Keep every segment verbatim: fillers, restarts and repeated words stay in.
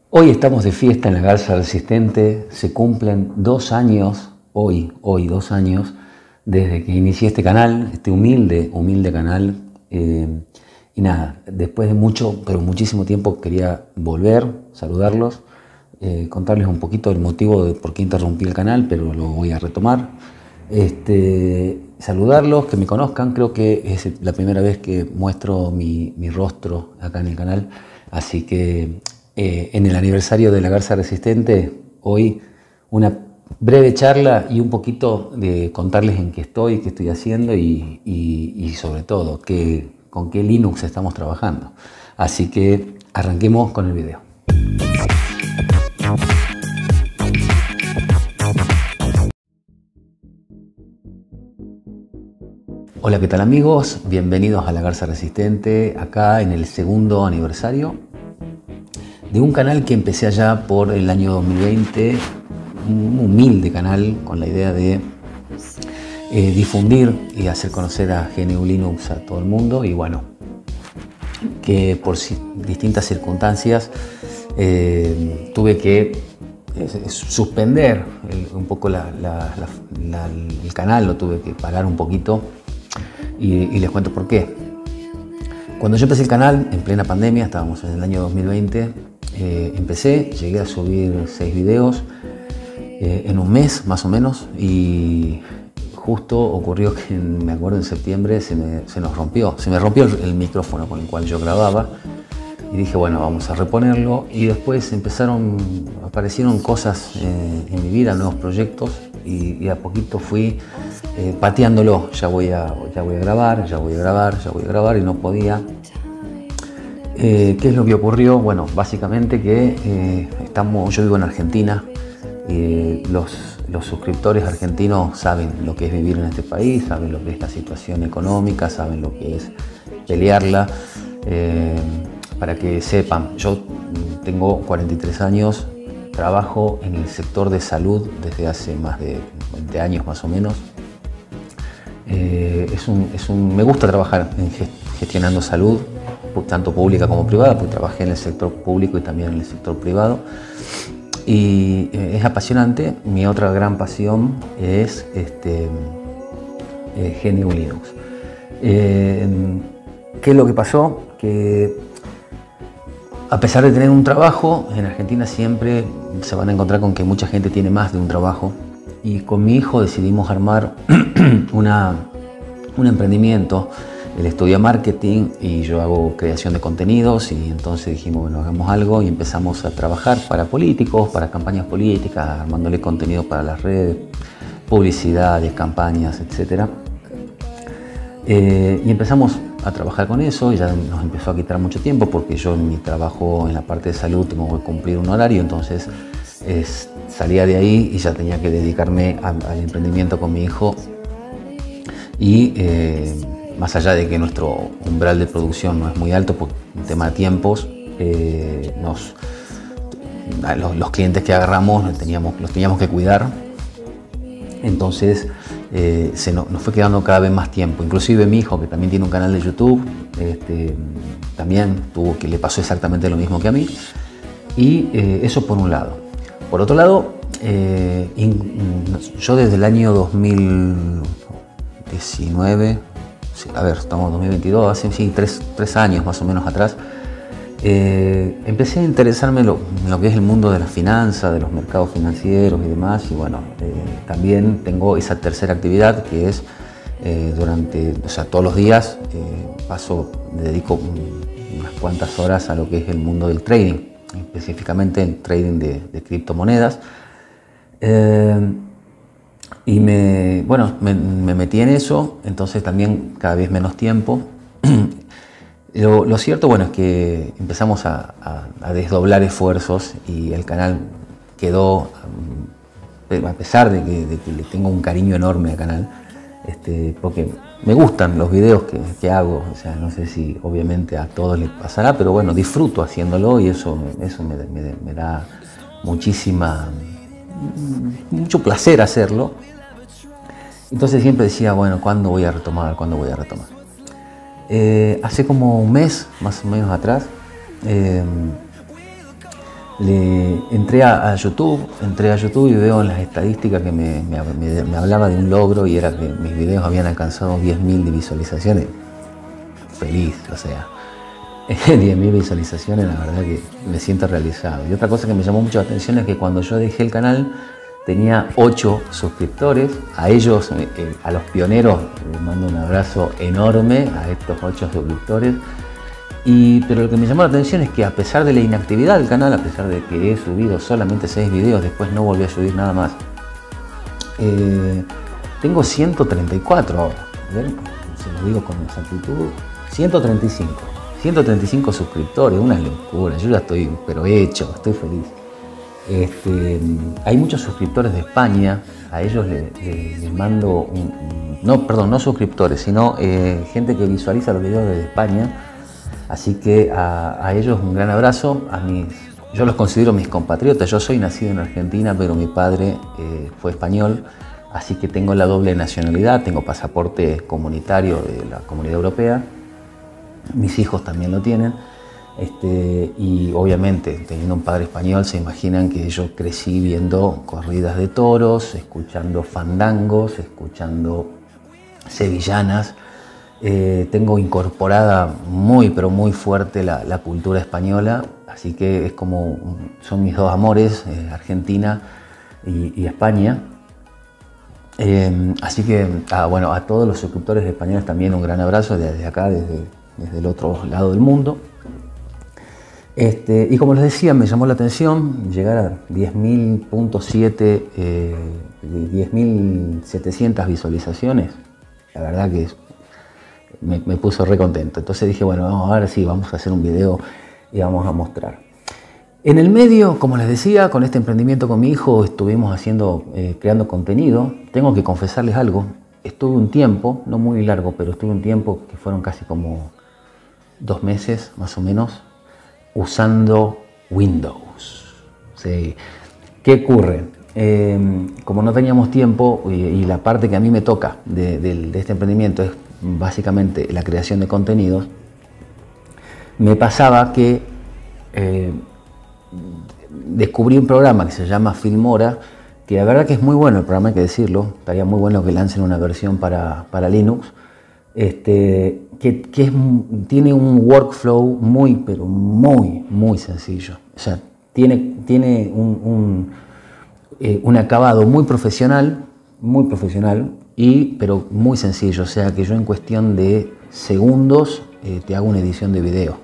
Hoy estamos de fiesta en la Garza Resistente, se cumplen dos años, hoy, hoy dos años, desde que inicié este canal, este humilde, humilde canal. Eh, y nada, después de mucho, pero muchísimo tiempo quería volver, saludarlos, eh, contarles un poquito el motivo de por qué interrumpí el canal, pero lo voy a retomar. Este, saludarlos, que me conozcan, creo que es la primera vez que muestro mi, mi rostro acá en el canal, así que eh, en el aniversario de la Garza Resistente, hoy una breve charla y un poquito de contarles en qué estoy, qué estoy haciendo y, y, y sobre todo que, con qué Linux estamos trabajando. Así que arranquemos con el video. Hola, ¿qué tal amigos? Bienvenidos a la Garza Resistente, acá en el segundo aniversario de un canal que empecé allá por el año dos mil veinte, un humilde canal con la idea de eh, difundir y hacer conocer a G N U Linux a todo el mundo, y bueno, que por si, distintas circunstancias eh, tuve que eh, suspender el, un poco la, la, la, la, el canal, lo tuve que parar un poquito. Y, y les cuento por qué. Cuando yo empecé el canal, en plena pandemia, estábamos en el año dos mil veinte, eh, empecé, llegué a subir seis videos eh, en un mes más o menos, y justo ocurrió que, en, me acuerdo, en septiembre se, me, se nos rompió, se me rompió el, el micrófono con el cual yo grababa, y dije, bueno, vamos a reponerlo, y después empezaron, aparecieron cosas eh, en mi vida, nuevos proyectos, y, y a poquito fui eh, pateándolo, ya voy, a, ya voy a grabar, ya voy a grabar, ya voy a grabar, y no podía. Eh, ¿Qué es lo que ocurrió? Bueno, básicamente que eh, estamos, yo vivo en Argentina, y los, los suscriptores argentinos saben lo que es vivir en este país, saben lo que es la situación económica, saben lo que es pelearla. Eh, para que sepan, yo tengo cuarenta y tres años, trabajo en el sector de salud desde hace más de veinte años más o menos. Eh, es un, es un, me gusta trabajar en gestionando salud, tanto pública como privada, porque trabajé en el sector público y también en el sector privado. Y eh, es apasionante. Mi otra gran pasión es este, eh, G N U Linux. Eh, ¿Qué es lo que pasó? Que a pesar de tener un trabajo, en Argentina siempre se van a encontrar con que mucha gente tiene más de un trabajo, y con mi hijo decidimos armar una, un emprendimiento. Él estudia marketing y yo hago creación de contenidos, y entonces dijimos, bueno, hagamos algo, y empezamos a trabajar para políticos, para campañas políticas, armándole contenido para las redes, publicidades, campañas, etcétera. Eh, y empezamos a trabajar con eso, y ya nos empezó a quitar mucho tiempo, porque yo en mi trabajo en la parte de salud tengo que cumplir un horario, entonces es, salía de ahí y ya tenía que dedicarme a, al emprendimiento con mi hijo. Y eh, más allá de que nuestro umbral de producción no es muy alto por un tema de tiempos, eh, nos, los, los clientes que agarramos los teníamos, los teníamos que cuidar. Entonces eh, se nos, nos fue quedando cada vez más tiempo. Inclusive mi hijo, que también tiene un canal de YouTube, este, también tuvo que le pasó exactamente lo mismo que a mí. Y eh, eso por un lado. Por otro lado, eh, in, yo desde el año dos mil diecinueve, sí, a ver, estamos en dos mil veintidós, hace sí, tres, tres años más o menos atrás, Eh, empecé a interesarme en lo, en lo que es el mundo de las finanzas, de los mercados financieros y demás, y bueno, eh, también tengo esa tercera actividad que es eh, durante, o sea, todos los días eh, paso, dedico unas cuantas horas a lo que es el mundo del trading, específicamente el trading de, de criptomonedas. Eh, y me, bueno, me, me metí en eso, entonces también cada vez menos tiempo. Lo, lo cierto, bueno, es que empezamos a, a, a desdoblar esfuerzos, y el canal quedó, a pesar de que, de que le tengo un cariño enorme al canal, este, porque me gustan los videos que, que hago, o sea, no sé si obviamente a todos les pasará, pero bueno, disfruto haciéndolo, y eso, eso me, me, me da muchísima, mucho placer hacerlo. Entonces siempre decía, bueno, ¿cuándo voy a retomar? ¿Cuándo voy a retomar? Eh, hace como un mes, más o menos atrás, eh, Le, entré a, a YouTube, entré a YouTube y veo en las estadísticas que me, me, me, me hablaba de un logro y era que mis videos habían alcanzado diez mil de visualizaciones. Feliz, o sea, diez mil visualizaciones, la verdad que me siento realizado. Y otra cosa que me llamó mucho la atención es que cuando yo dejé el canal tenía ocho suscriptores. A ellos, eh, a los pioneros, les mando un abrazo enorme a estos ocho suscriptores. Y, pero lo que me llamó la atención es que a pesar de la inactividad del canal, a pesar de que he subido solamente seis videos, después no volví a subir nada más, eh, tengo ciento treinta y cuatro ahora. ¿Ven? Se lo digo con exactitud, ciento treinta y cinco. ciento treinta y cinco suscriptores, una locura. Yo ya estoy, pero hecho, estoy feliz. Este, hay muchos suscriptores de España, a ellos les le, le mando, un, no, perdón, no suscriptores, sino eh, gente que visualiza los videos desde España. Así que a, a ellos un gran abrazo, a mis, yo los considero mis compatriotas. Yo soy nacido en Argentina, pero mi padre eh, fue español, así que tengo la doble nacionalidad, tengo pasaporte comunitario de la Comunidad Europea, mis hijos también lo tienen, este, y obviamente teniendo un padre español se imaginan que yo crecí viendo corridas de toros, escuchando fandangos, escuchando sevillanas. Eh, tengo incorporada muy pero muy fuerte la, la cultura española, así que es como, son mis dos amores, eh, Argentina y, y España. Eh, así que ah, bueno, a todos los suscriptores españoles también un gran abrazo desde acá, desde, desde el otro lado del mundo. Este, y como les decía, me llamó la atención llegar a diez mil punto siete, eh, diez mil setecientas visualizaciones. La verdad que es Me, me puso re contento. Entonces dije, bueno, vamos a ver si vamos a hacer un video y vamos a mostrar. En el medio, como les decía, con este emprendimiento con mi hijo estuvimos haciendo, eh, creando contenido. Tengo que confesarles algo. Estuve un tiempo, no muy largo, pero estuve un tiempo que fueron casi como dos meses más o menos, usando Windows. ¿Sí? ¿Qué ocurre? Eh, como no teníamos tiempo y, y la parte que a mí me toca de, de, de este emprendimiento es básicamente la creación de contenidos, me pasaba que eh, descubrí un programa que se llama Filmora, que la verdad que es muy bueno el programa, hay que decirlo, estaría muy bueno que lancen una versión para, para Linux, este, que, que es, tiene un workflow muy, pero muy, muy sencillo. O sea, tiene, tiene un, un, eh, un acabado muy profesional, muy profesional, y, pero muy sencillo, o sea que yo en cuestión de segundos eh, te hago una edición de video.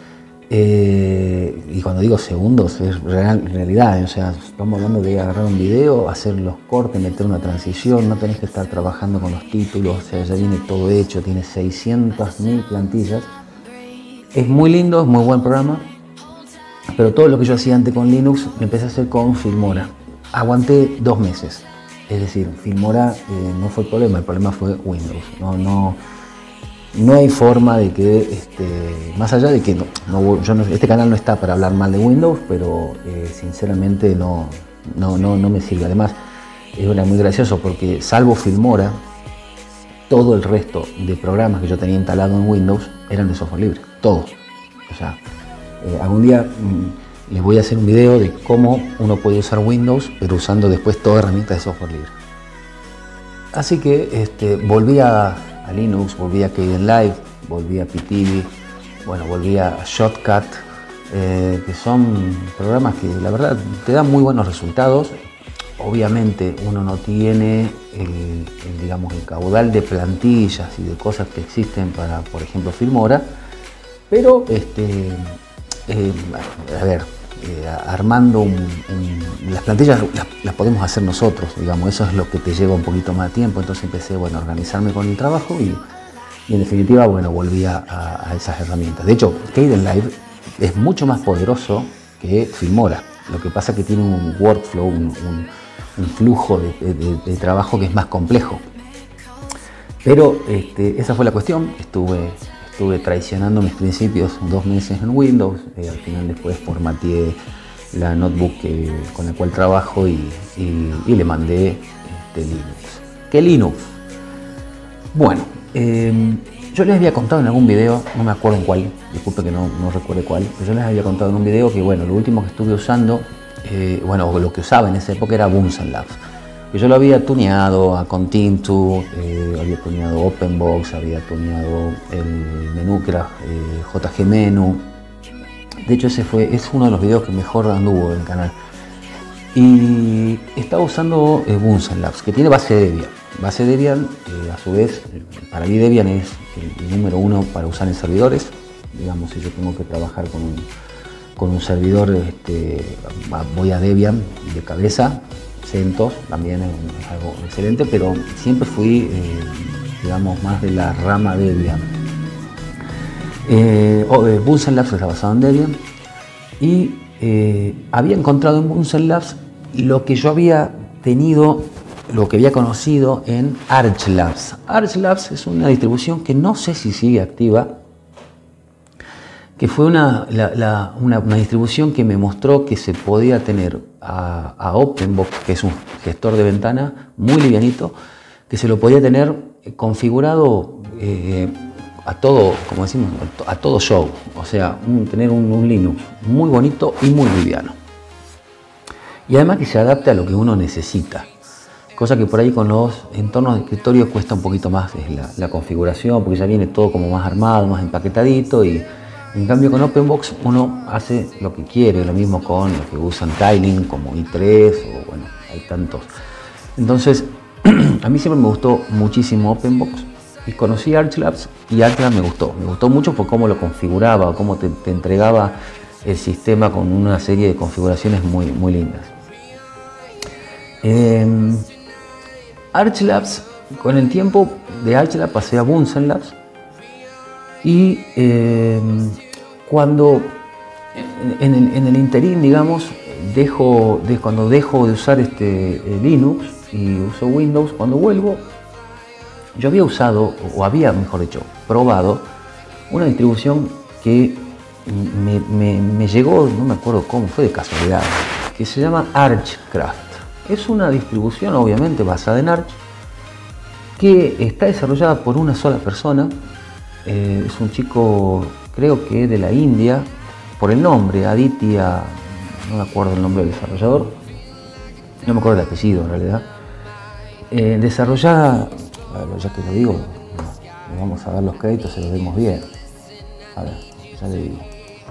Eh, y cuando digo segundos es real, realidad, eh, o sea, estamos hablando de agarrar un video, hacer los cortes, meter una transición, no tenés que estar trabajando con los títulos, o sea, ya viene todo hecho, tiene seiscientas mil plantillas. Es muy lindo, es muy buen programa, pero todo lo que yo hacía antes con Linux lo empecé a hacer con Filmora. Aguanté dos meses. Es decir, Filmora eh, no fue el problema, el problema fue Windows. No, no, no hay forma de que, este, más allá de que no, no, yo no, este canal no está para hablar mal de Windows, pero eh, sinceramente no, no, no, no me sirve. Además, era muy gracioso porque salvo Filmora, todo el resto de programas que yo tenía instalado en Windows eran de software libre, todos. O sea, eh, algún día mmm, les voy a hacer un video de cómo uno puede usar Windows, pero usando después todas herramientas de software libre. Así que este, volví a, a Linux, volví a Kdenlive, volví a P T V, bueno, volví a Shotcut, eh, que son programas que la verdad te dan muy buenos resultados. Obviamente uno no tiene el, el, digamos, el caudal de plantillas y de cosas que existen para, por ejemplo, Filmora, pero este, eh, a ver, Eh, armando un, un, las plantillas las, las podemos hacer nosotros, digamos, eso es lo que te lleva un poquito más de tiempo. Entonces empecé, bueno, a organizarme con el trabajo y, y en definitiva, bueno, volví a, a esas herramientas. De hecho, Kdenlive es mucho más poderoso que Filmora, lo que pasa es que tiene un workflow, un, un, un flujo de, de, de trabajo que es más complejo. Pero este, esa fue la cuestión. Estuve Estuve traicionando mis principios dos meses en Windows, eh, al final después formateé la notebook que, con la cual trabajo y, y, y le mandé este, Linux. ¿Qué Linux? Bueno, eh, Yo les había contado en algún video, no me acuerdo en cuál, disculpe que no, no recuerde cuál, pero yo les había contado en un video que bueno, lo último que estuve usando, eh, bueno, lo que usaba en esa época era Bunsen Labs. Yo lo había tuneado a Contintu, eh, había tuneado OpenBox, había tuneado el menú que era eh, J G Menu. De hecho ese fue, es uno de los videos que mejor anduvo en el canal. Y estaba usando eh, Bunsen Labs, que tiene base Debian. Base Debian, eh, a su vez, para mí Debian es el, el número uno para usar en servidores. Digamos, si yo tengo que trabajar con un, con un servidor, este, voy a Debian de cabeza. CentOS también es algo excelente, pero siempre fui, eh, digamos, más de la rama Debian. Eh, oh, eh, Bunsen Labs está basado en Debian y eh, había encontrado en Bunsen Labs lo que yo había tenido, lo que había conocido en Arch Labs. Arch Labs es una distribución que no sé si sigue activa, que fue una, la, la, una, una distribución que me mostró que se podía tener a, a OpenBox, que es un gestor de ventana muy livianito, que se lo podía tener configurado eh, a todo, como decimos, a todo show, o sea, un, tener un, un Linux muy bonito y muy liviano. Y además que se adapte a lo que uno necesita, cosa que por ahí con los entornos de escritorio cuesta un poquito más la, la configuración, porque ya viene todo como más armado, más empaquetadito, y en cambio con OpenBox uno hace lo que quiere, lo mismo con lo que usan tiling como i tres o bueno, hay tantos. Entonces a mí siempre me gustó muchísimo OpenBox y conocí Arch Labs y Arch Labs me gustó, me gustó mucho por cómo lo configuraba, cómo te, te entregaba el sistema con una serie de configuraciones muy, muy lindas. Eh, Arch Labs, con el tiempo de Arch Labs pasé a Bunsen Labs. Y eh, cuando en el, en el interín, digamos, dejo de, cuando dejo de usar este eh, Linux y uso Windows, cuando vuelvo, yo había usado, o había, mejor dicho, probado una distribución que me, me, me llegó, no me acuerdo cómo, fue de casualidad, que se llama Archcraft. Es una distribución, obviamente, basada en Arch, que está desarrollada por una sola persona. Eh, es un chico, creo que de la India, por el nombre, Aditya, no me acuerdo el nombre del desarrollador, no me acuerdo el apellido en realidad. Eh, desarrollada, ya que lo digo, vamos a ver los créditos, se los vemos bien. A ver, ya le digo.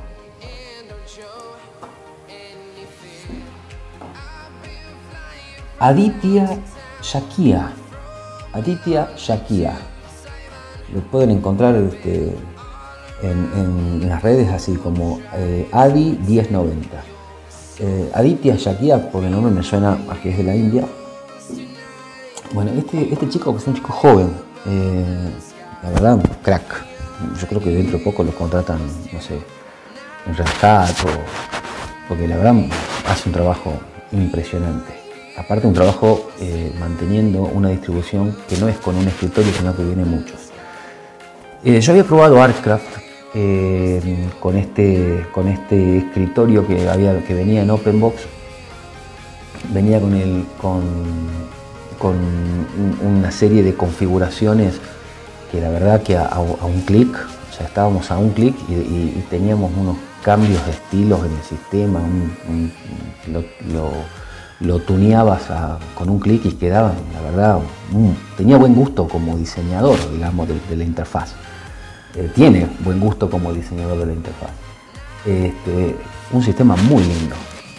Aditya Shakia. Aditya Shakia. Lo pueden encontrar este, en, en las redes así como eh, Adi diez noventa. Eh, Aditya Shakia, porque el nombre me suena a que es de la India. Bueno, este, este chico que es un chico joven, eh, la verdad, un crack. Yo creo que dentro de poco lo contratan, no sé, en Red Hat, o, porque la verdad hace un trabajo impresionante. Aparte un trabajo eh, manteniendo una distribución que no es con un escritorio, sino que viene muchos. Eh, yo había probado Archcraft eh, con, este, con este escritorio que, había, que venía en OpenBox. Venía con, el, con, con una serie de configuraciones que la verdad que a, a un clic, o sea, estábamos a un clic y, y, y teníamos unos cambios de estilos en el sistema, un, un, lo, lo, lo tuneabas a, con un clic y quedaba, la verdad, un, tenía buen gusto como diseñador, digamos, de, de la interfaz. Eh, tiene buen gusto como diseñador de la interfaz. Este, un sistema muy lindo.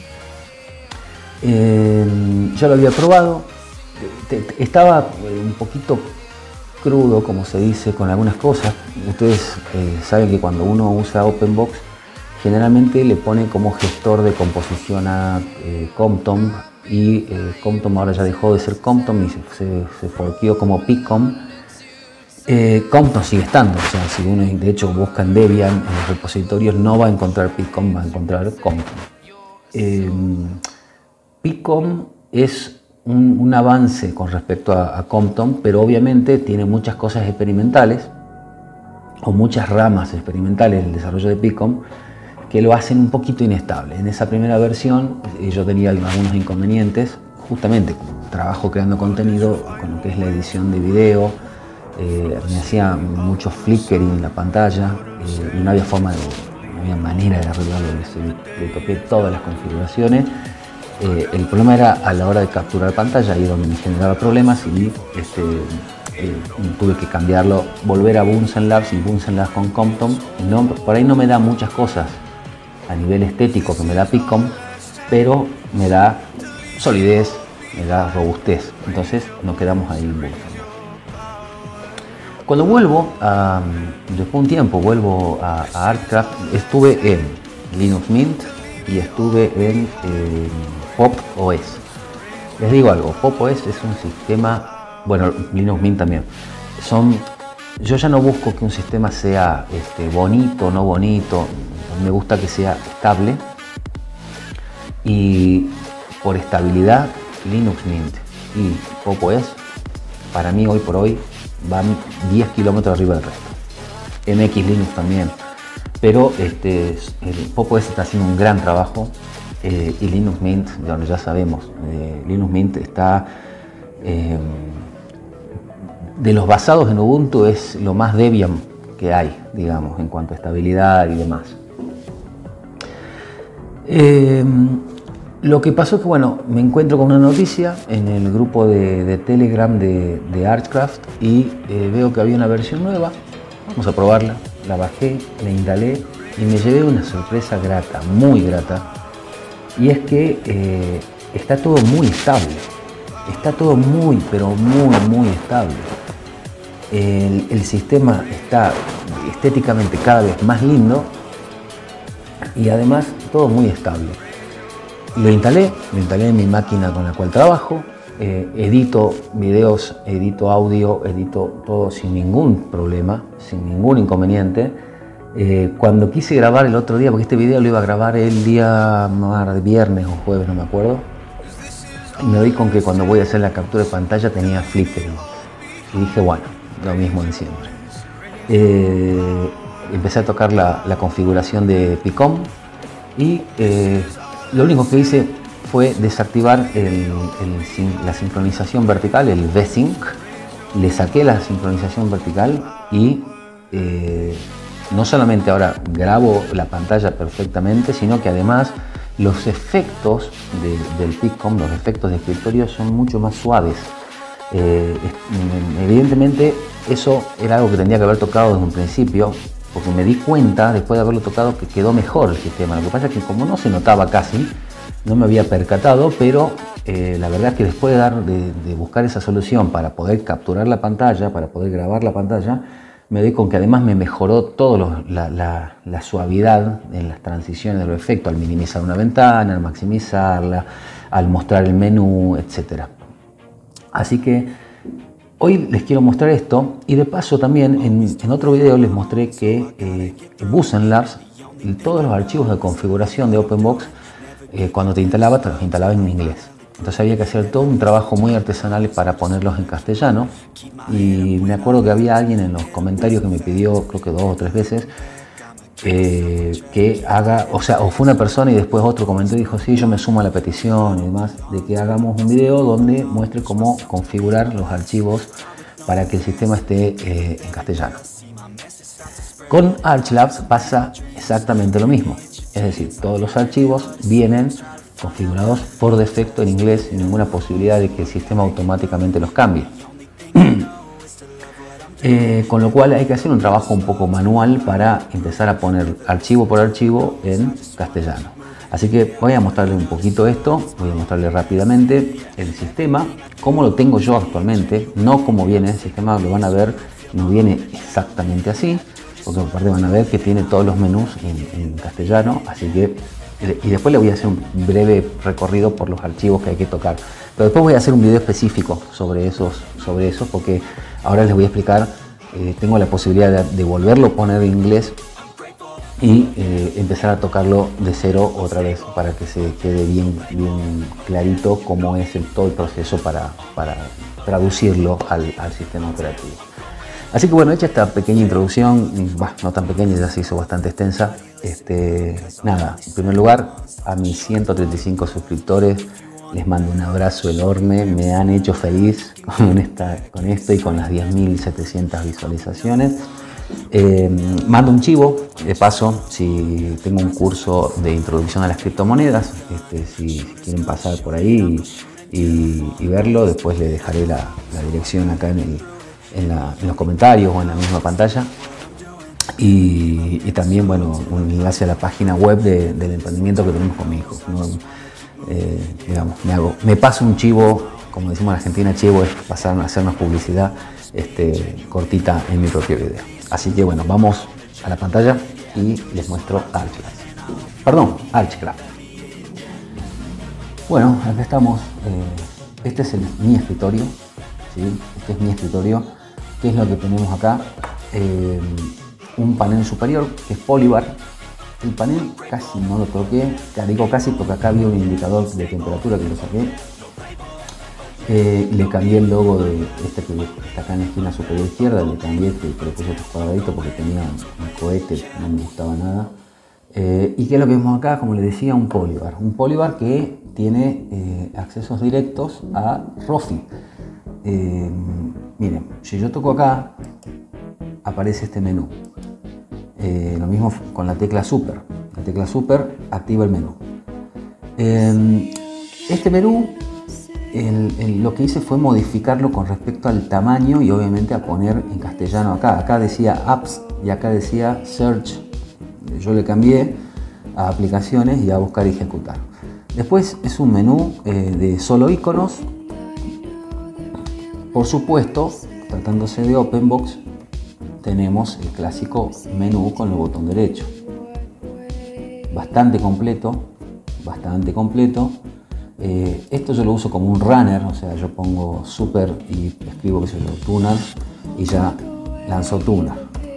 Eh, yo lo había probado, te, te, estaba un poquito crudo, como se dice, con algunas cosas. Ustedes eh, saben que cuando uno usa OpenBox, generalmente le pone como gestor de composición a eh, Compton, y eh, Compton ahora ya dejó de ser Compton y se, se, se forqueó como Picom. Eh, Compton sigue estando, o sea, si uno de hecho busca en Debian, en los repositorios, no va a encontrar Picom, va a encontrar Compton. Eh, Picom es un, un avance con respecto a, a Compton, pero obviamente tiene muchas cosas experimentales, o muchas ramas experimentales del desarrollo de Picom, que lo hacen un poquito inestable. En esa primera versión eh, yo tenía algunos inconvenientes, justamente como trabajo creando contenido con lo que es la edición de video, eh, me hacía mucho flickering en la pantalla eh, y no había forma de, no había manera de arreglarlo. Le, le toqué todas las configuraciones. Eh, el problema era a la hora de capturar pantalla, ahí donde me generaba problemas y este, eh, tuve que cambiarlo, volver a Bunsen Labs y Bunsen Labs con Compton. No, por ahí no me da muchas cosas a nivel estético que me da Picom, pero me da solidez, me da robustez. Entonces nos quedamos ahí en Bunsen Labs. Cuando vuelvo, a, después de un tiempo, vuelvo a, a Artcraft, estuve en Linux Mint y estuve en eh, Pop O S. Les digo algo, Pop O S es un sistema, bueno, Linux Mint también, son, yo ya no busco que un sistema sea este, bonito, no bonito, me gusta que sea estable, y por estabilidad Linux Mint y Pop O S para mí hoy por hoy van diez kilómetros arriba del resto. M X Linux también, pero este, el Pop O S está haciendo un gran trabajo. Eh, y Linux Mint, ya, ya sabemos, eh, Linux Mint está, eh, de los basados en Ubuntu, es lo más Debian que hay, digamos, en cuanto a estabilidad y demás. Eh, lo que pasó es que, bueno, me encuentro con una noticia en el grupo de, de Telegram de, de Artcraft y eh, veo que había una versión nueva. Vamos a probarla, la bajé, la instalé y me llevé una sorpresa grata, muy grata. Y es que eh, está todo muy estable, está todo muy, pero muy, muy estable. El, el sistema está estéticamente cada vez más lindo y además todo muy estable. Lo instalé, lo instalé en mi máquina con la cual trabajo, eh, edito videos, edito audio, edito todo sin ningún problema, sin ningún inconveniente. Eh, cuando quise grabar el otro día, porque este video lo iba a grabar el día de viernes o jueves, no me acuerdo, y me doy con que cuando voy a hacer la captura de pantalla tenía flickering. Y dije, bueno, lo mismo de siempre. Eh, empecé a tocar la, la configuración de Picom y eh, lo único que hice fue desactivar el, el, la sincronización vertical, el V-Sync. Le saqué la sincronización vertical y eh, no solamente ahora grabo la pantalla perfectamente, sino que además los efectos de, del Picom, los efectos de escritorio son mucho más suaves. Eh, evidentemente eso era algo que tendría que haber tocado desde un principio, porque me di cuenta después de haberlo tocado que quedó mejor el sistema. Lo que pasa es que como no se notaba casi, no me había percatado, pero eh, la verdad es que después de, dar, de, de buscar esa solución para poder capturar la pantalla, para poder grabar la pantalla, me doy con que además me mejoró todo lo, la, la, la suavidad en las transiciones de los efectos, al minimizar una ventana, al maximizarla, al mostrar el menú, etcétera. Así que hoy les quiero mostrar esto y de paso también en, en otro video les mostré que eh, en Bunsen Labs todos los archivos de configuración de OpenBox eh, cuando te instalaba, te los instalaba en inglés. Entonces había que hacer todo un trabajo muy artesanal para ponerlos en castellano. Y me acuerdo que había alguien en los comentarios que me pidió, creo que dos o tres veces, eh, que haga, o sea, o fue una persona y después otro comentó y dijo, sí, yo me sumo a la petición y demás, de que hagamos un video donde muestre cómo configurar los archivos para que el sistema esté eh, en castellano. Con ArchLabs pasa exactamente lo mismo. Es decir, todos los archivos vienen configurados por defecto en inglés sin ninguna posibilidad de que el sistema automáticamente los cambie. eh, con lo cual hay que hacer un trabajo un poco manual para empezar a poner archivo por archivo en castellano. Así que voy a mostrarle un poquito esto, voy a mostrarle rápidamente el sistema, cómo lo tengo yo actualmente, no cómo viene el sistema. Lo van a ver, no viene exactamente así, porque aparte van a ver que tiene todos los menús en, en castellano, así que y después le voy a hacer un breve recorrido por los archivos que hay que tocar. Pero después voy a hacer un video específico sobre esos, sobre eso, porque ahora les voy a explicar, eh, tengo la posibilidad de, de volverlo a poner en inglés y eh, empezar a tocarlo de cero otra vez para que se quede bien, bien clarito cómo es el, todo el proceso para, para traducirlo al, al sistema operativo. Así que bueno, hecha esta pequeña introducción, bah, no tan pequeña, ya se hizo bastante extensa. Este, nada, en primer lugar, a mis ciento treinta y cinco suscriptores, Les mando un abrazo enorme, me han hecho feliz con, esta, con esto y con las diez mil setecientas visualizaciones. Eh, mando un chivo, de paso, si tengo un curso de introducción a las criptomonedas, este, si, si quieren pasar por ahí y, y, y verlo, después les dejaré la, la dirección acá en, el, en, la, en los comentarios o en la misma pantalla. Y, y también, bueno, un enlace a la página web de, del emprendimiento que tenemos con mi hijo, ¿no? Eh, digamos, me, hago, me paso un chivo, como decimos en Argentina, chivo es pasar a hacernos publicidad este, cortita en mi propio video. Así que bueno, vamos a la pantalla y les muestro Archcraft. Perdón, Archcraft. Bueno, acá estamos. Eh, este es el, mi escritorio, ¿sí? Este es mi escritorio. ¿Qué es lo que tenemos acá? Eh, un panel superior que es Polybar. El panel casi no lo toqué, digo casi porque acá había un indicador de temperatura que lo saqué. Eh, le cambié el logo de este que está acá en la esquina superior izquierda, le cambié, que le puse otros cuadraditos porque tenía un cohete, no me gustaba nada. Eh, ¿Y qué es lo que vemos acá? Como les decía, un Polybar. Un Polybar que tiene eh, accesos directos a Rofi. Eh, miren, si yo toco acá, aparece este menú. Eh, lo mismo con la tecla Super. La tecla Super activa el menú. Eh, este menú, el, el, lo que hice fue modificarlo con respecto al tamaño y obviamente a poner en castellano acá. Acá decía Apps y acá decía Search. Yo le cambié a Aplicaciones y a Buscar y Ejecutar. Después es un menú eh, de solo iconos. Por supuesto, tratándose de OpenBox, tenemos el clásico menú con el botón derecho. Bastante completo, bastante completo. Eh, esto yo lo uso como un runner, o sea, yo pongo Super y escribo que se llama Tuner y ya lanzó Tuner.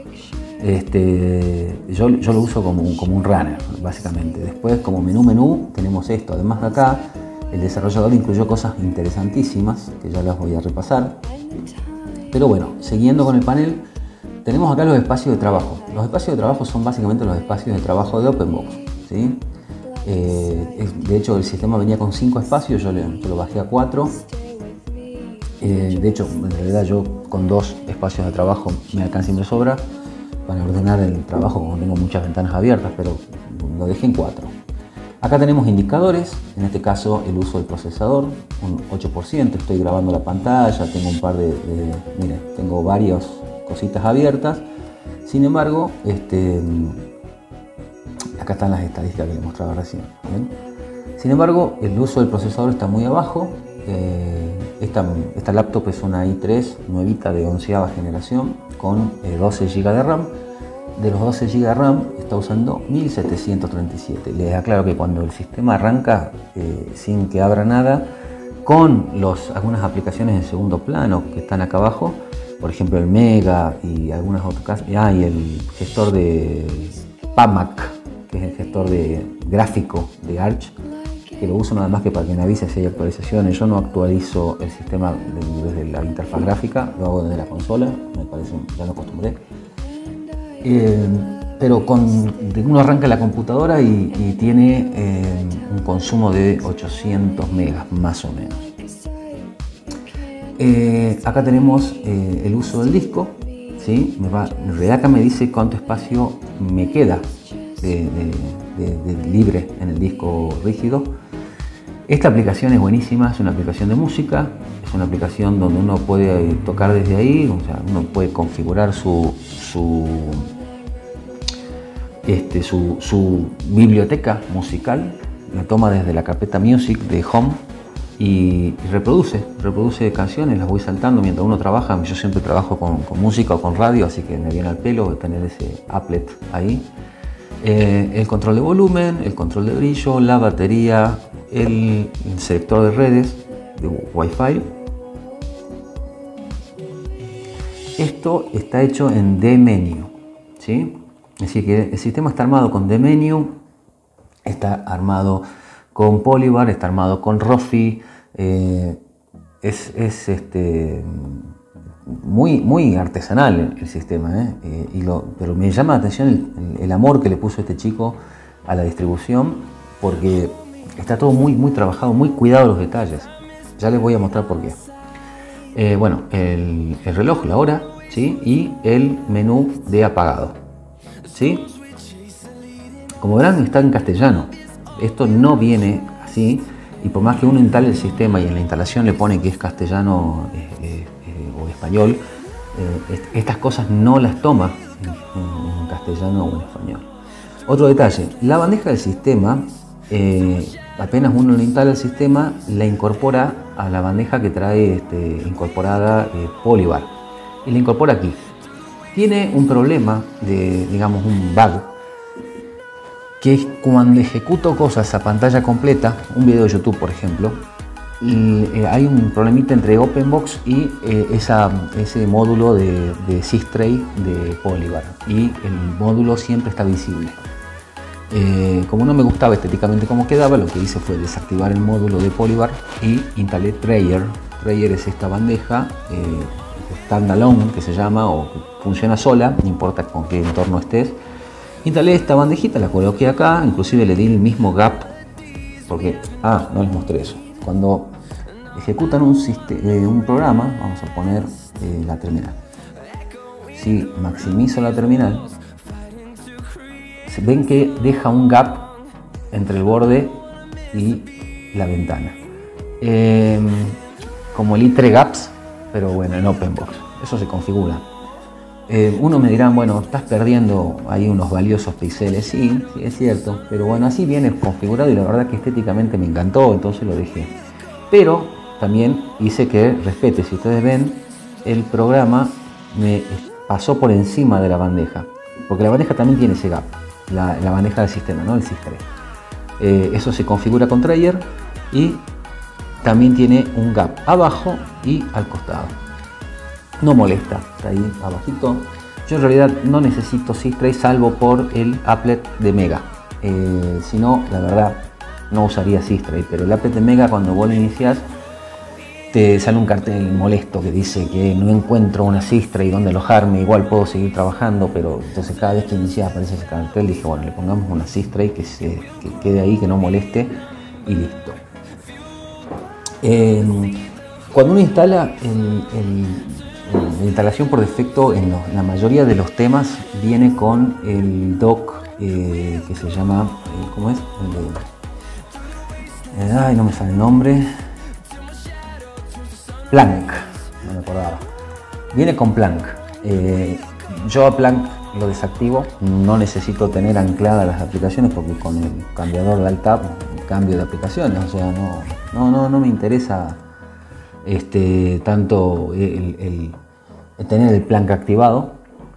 Este, yo, yo lo uso como un, como un runner, básicamente. Después, como menú menú, tenemos esto. Además de acá, el desarrollador incluyó cosas interesantísimas que ya las voy a repasar. Pero bueno, siguiendo con el panel, tenemos acá los espacios de trabajo. Los espacios de trabajo son básicamente los espacios de trabajo de OpenBox, ¿sí? Eh, de hecho, el sistema venía con cinco espacios, yo, le, yo lo bajé a cuatro. Eh, de hecho, en realidad yo con dos espacios de trabajo me alcanza y me sobra para ordenar el trabajo, como tengo muchas ventanas abiertas, pero lo dejé en cuatro. Acá tenemos indicadores, en este caso el uso del procesador, un ocho por ciento, estoy grabando la pantalla, tengo un par de, de miren, tengo varias cositas abiertas. Sin embargo, este, acá están las estadísticas que les mostraba recién, ¿ven? Sin embargo, el uso del procesador está muy abajo. Eh, esta, esta laptop es una i tres nuevita de onceava generación con eh, doce gigas de RAM. De los doce gigas de RAM está usando mil setecientos treinta y siete. Les aclaro que cuando el sistema arranca eh, sin que abra nada, con los, algunas aplicaciones en segundo plano que están acá abajo, por ejemplo el Mega y algunas otras, ah, y el gestor de Pamac, que es el gestor de gráfico de Arch, que lo uso nada más que para que me avise si hay actualizaciones. Yo no actualizo el sistema desde la interfaz gráfica, lo hago desde la consola, me parece, ya lo acostumbré. Eh, pero con, uno arranca la computadora y, y tiene eh, un consumo de ochocientos megas más o menos. Eh, acá tenemos eh, el uso del disco, ¿sí? Me va, en realidad acá me dice cuánto espacio me queda de, de, de, de libre en el disco rígido. Esta aplicación es buenísima, es una aplicación de música, es una aplicación donde uno puede tocar desde ahí, o sea, uno puede configurar su, su, este, su, su biblioteca musical, la toma desde la carpeta Music de Home y reproduce, reproduce canciones, las voy saltando mientras uno trabaja. Yo siempre trabajo con, con música o con radio, así que me viene al pelo tener ese applet ahí. Eh, el control de volumen, el control de brillo, la batería, el, el selector de redes, de Wi-Fi. Esto está hecho en dMenu, ¿sí? Es decir, que el sistema está armado con dMenu, está armado con Polybar, está armado con Rofi. Eh, es es este, muy, muy artesanal el sistema, ¿eh? Eh, y lo, pero me llama la atención el, el, el amor que le puso este chico a la distribución, porque está todo muy, muy trabajado, muy cuidado los detalles. Ya les voy a mostrar por qué. Eh, bueno, el, el reloj, la hora, ¿sí? Y el menú de apagado, ¿sí? Como verán, está en castellano. Esto no viene así, y por más que uno instale el sistema y en la instalación le pone que es castellano eh, eh, eh, o español, eh, est estas cosas no las toma en, en, en castellano o en español. Otro detalle, la bandeja del sistema, eh, apenas uno le instala el sistema, la incorpora a la bandeja que trae este, incorporada eh, Polybar, y la incorpora aquí. Tiene un problema de, digamos, un bug, que es cuando ejecuto cosas a pantalla completa, un video de YouTube por ejemplo, y, eh, hay un problemita entre OpenBox y eh, esa, ese módulo de, de SysTray de Polybar, y el módulo siempre está visible. Eh, como no me gustaba estéticamente cómo quedaba, lo que hice fue desactivar el módulo de Polybar y instalé Trayer. Trayer es esta bandeja eh, standalone que se llama, o funciona sola, no importa con qué entorno estés. Instalé esta bandejita, la coloqué acá, inclusive le di el mismo gap, porque, ah, no les mostré eso. Cuando ejecutan un, eh, un programa, vamos a poner eh, la terminal. Si maximizo la terminal, ven que deja un gap entre el borde y la ventana. Eh, como el i tres gaps, pero bueno, en OpenBox. Eso se configura. Eh, uno me dirá, bueno, estás perdiendo ahí unos valiosos píxeles. Sí, sí, es cierto, pero bueno, así viene configurado y la verdad que estéticamente me encantó, entonces lo dejé. Pero también hice que respete, si ustedes ven, el programa me pasó por encima de la bandeja, porque la bandeja también tiene ese gap, la, la bandeja del sistema, ¿no? El SysTray. Eh, eso se configura con Trayer y también tiene un gap abajo y al costado. No molesta, está ahí abajito. Yo en realidad no necesito SysTray salvo por el applet de Mega. Eh, si no, la verdad, no usaría SysTray, pero el applet de Mega, cuando vos lo iniciás, te sale un cartel molesto que dice que no encuentro una SysTray donde alojarme, igual puedo seguir trabajando, pero entonces cada vez que iniciás aparece ese cartel, dije, bueno, le pongamos una SysTray que, se, que quede ahí, que no moleste, y listo. Eh, cuando uno instala el, el la instalación por defecto en, lo, en la mayoría de los temas viene con el dock eh, que se llama, eh, ¿cómo es? El de, eh, ay, no me sale el nombre. Plank, no me acordaba. Viene con Plank. Eh, yo a Plank lo desactivo, no necesito tener ancladas las aplicaciones porque con el cambiador de Alt-Tab cambio de aplicaciones, o sea, no, no, no, no me interesa este, tanto el, el, el tener el Plank activado.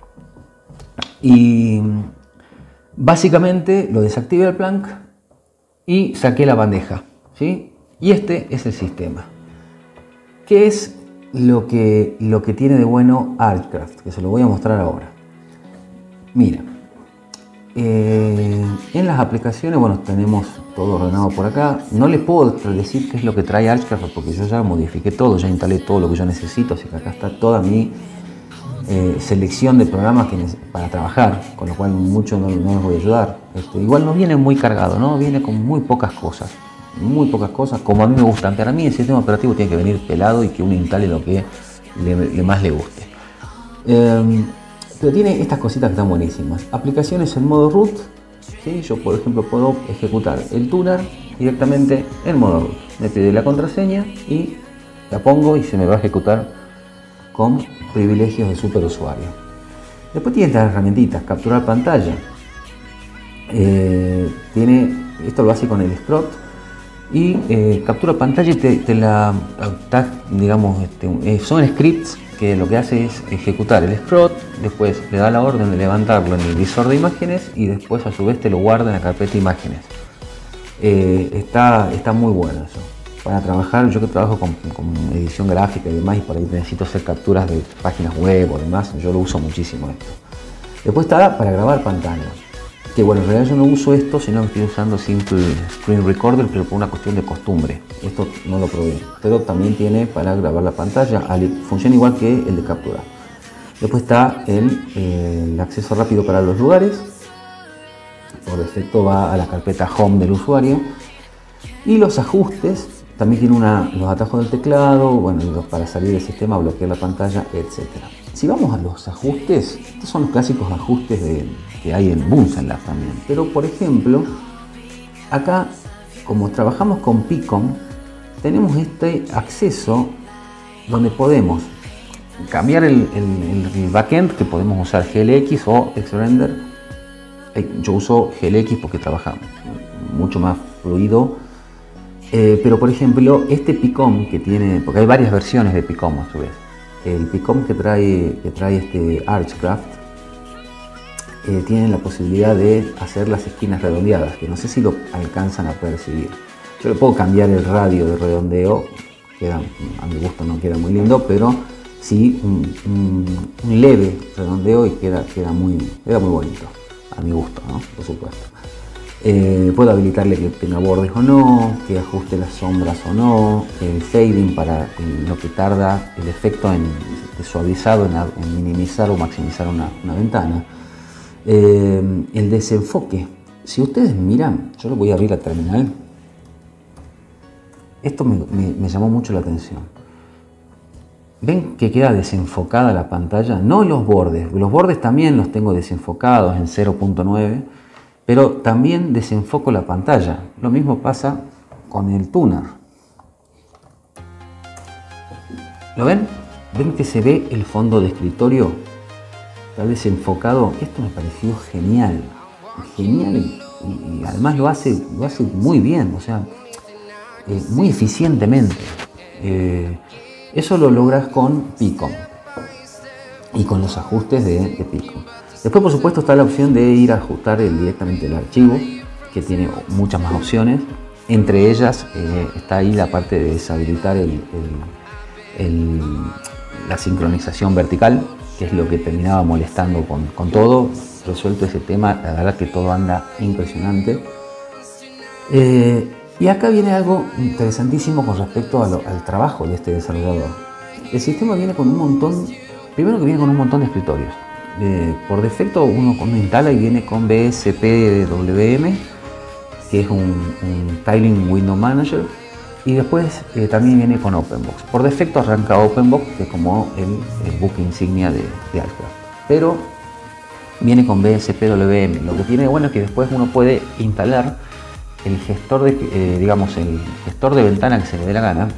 Y básicamente lo desactivé el Plank y saqué la bandeja, ¿sí? Y este es el sistema. ¿Qué es lo que, lo que tiene de bueno Artcraft? Que se lo voy a mostrar ahora. Mira, eh, en las aplicaciones, bueno, tenemos todo ordenado por acá. No les puedo decir qué es lo que trae Artcraft porque yo ya modifiqué todo, ya instalé todo lo que yo necesito, así que acá está toda mi eh, selección de programas que para trabajar, con lo cual mucho no, no les voy a ayudar. Este, igual no viene muy cargado, ¿no? Viene con muy pocas cosas. Muy pocas cosas, como a mí me gustan. Para mí el sistema operativo tiene que venir pelado y que uno instale lo que le, le más le guste. Eh, pero tiene estas cositas que están buenísimas. Aplicaciones en modo root, ¿sí? Yo por ejemplo puedo ejecutar el tuner directamente en modo root. Me pide la contraseña y la pongo y se me va a ejecutar con privilegios de superusuario. Después tiene estas herramientitas, capturar pantalla. Eh, tiene, esto lo hace con el Scrot. Y eh, captura pantalla y te, te la, digamos, este, eh, son scripts que lo que hace es ejecutar el scrot, después le da la orden de levantarlo en el visor de imágenes y después a su vez te lo guarda en la carpeta de imágenes. Eh, está, está muy bueno eso. Para trabajar, yo que trabajo con, con edición gráfica y demás, y por ahí necesito hacer capturas de páginas web o demás, yo lo uso muchísimo esto. Después está para grabar pantalla. Que bueno, en realidad yo no uso esto, sino que estoy usando Simple Screen Recorder, pero por una cuestión de costumbre. Esto no lo probé, pero también tiene para grabar la pantalla, funciona igual que el de captura. Después está el, eh, el acceso rápido para los lugares, por defecto va a la carpeta Home del usuario. Y los ajustes, también tiene una, los atajos del teclado, bueno, para salir del sistema, bloquear la pantalla, etcétera. Si vamos a los ajustes, estos son los clásicos ajustes de, que hay en Bunsenlab también. Pero por ejemplo, acá, como trabajamos con Picom, tenemos este acceso donde podemos cambiar el, el, el backend, que podemos usar G L X o Xrender. Yo uso G L X porque trabaja mucho más fluido. Eh, pero por ejemplo, este Picom que tiene, porque hay varias versiones de Picom a su vez. El Picom que trae, que trae este Archcraft eh, tiene la posibilidad de hacer las esquinas redondeadas, que no sé si lo alcanzan a percibir. Yo le puedo cambiar el radio de redondeo, queda, a mi gusto no queda muy lindo, pero sí un, un, un leve redondeo y queda, queda, muy, queda muy bonito, a mi gusto, ¿no? Por supuesto. Eh, puedo habilitarle que tenga bordes o no, que ajuste las sombras o no, el fading para lo que tarda el efecto en de suavizado, en, en minimizar o maximizar una, una ventana. Eh, el desenfoque, si ustedes miran, yo lo voy a abrir la terminal, esto me, me, me llamó mucho la atención. ¿Ven que queda desenfocada la pantalla? No los bordes, los bordes también los tengo desenfocados en cero punto nueve. Pero también desenfoco la pantalla. Lo mismo pasa con el tuner. ¿Lo ven? ¿Ven que se ve el fondo de escritorio? Está desenfocado. Esto me pareció genial. Genial y, y además lo hace, lo hace muy bien, o sea, eh, muy eficientemente. Eh, eso lo logras con Picom y con los ajustes de, de Picom. Después, por supuesto, está la opción de ir a ajustar el, directamente el archivo, que tiene muchas más opciones. Entre ellas eh, está ahí la parte de deshabilitar el, el, el, la sincronización vertical, que es lo que terminaba molestando con, con todo. Resuelto ese tema, la verdad que todo anda impresionante. Eh, y acá viene algo interesantísimo con respecto a lo, al trabajo de este desarrollador. El sistema viene con un montón, primero que viene con un montón de escritorios. Eh, por defecto uno cuando instala y viene con B S P W M, que es un, un Tiling Window Manager, y después eh, también viene con OpenBox. Por defecto arranca OpenBox, que es como el, el buque insignia de, de Archcraft, pero viene con B S P W M. Lo que tiene de bueno es que después uno puede instalar el gestor de, eh, digamos, el gestor de ventana que se le dé la gana.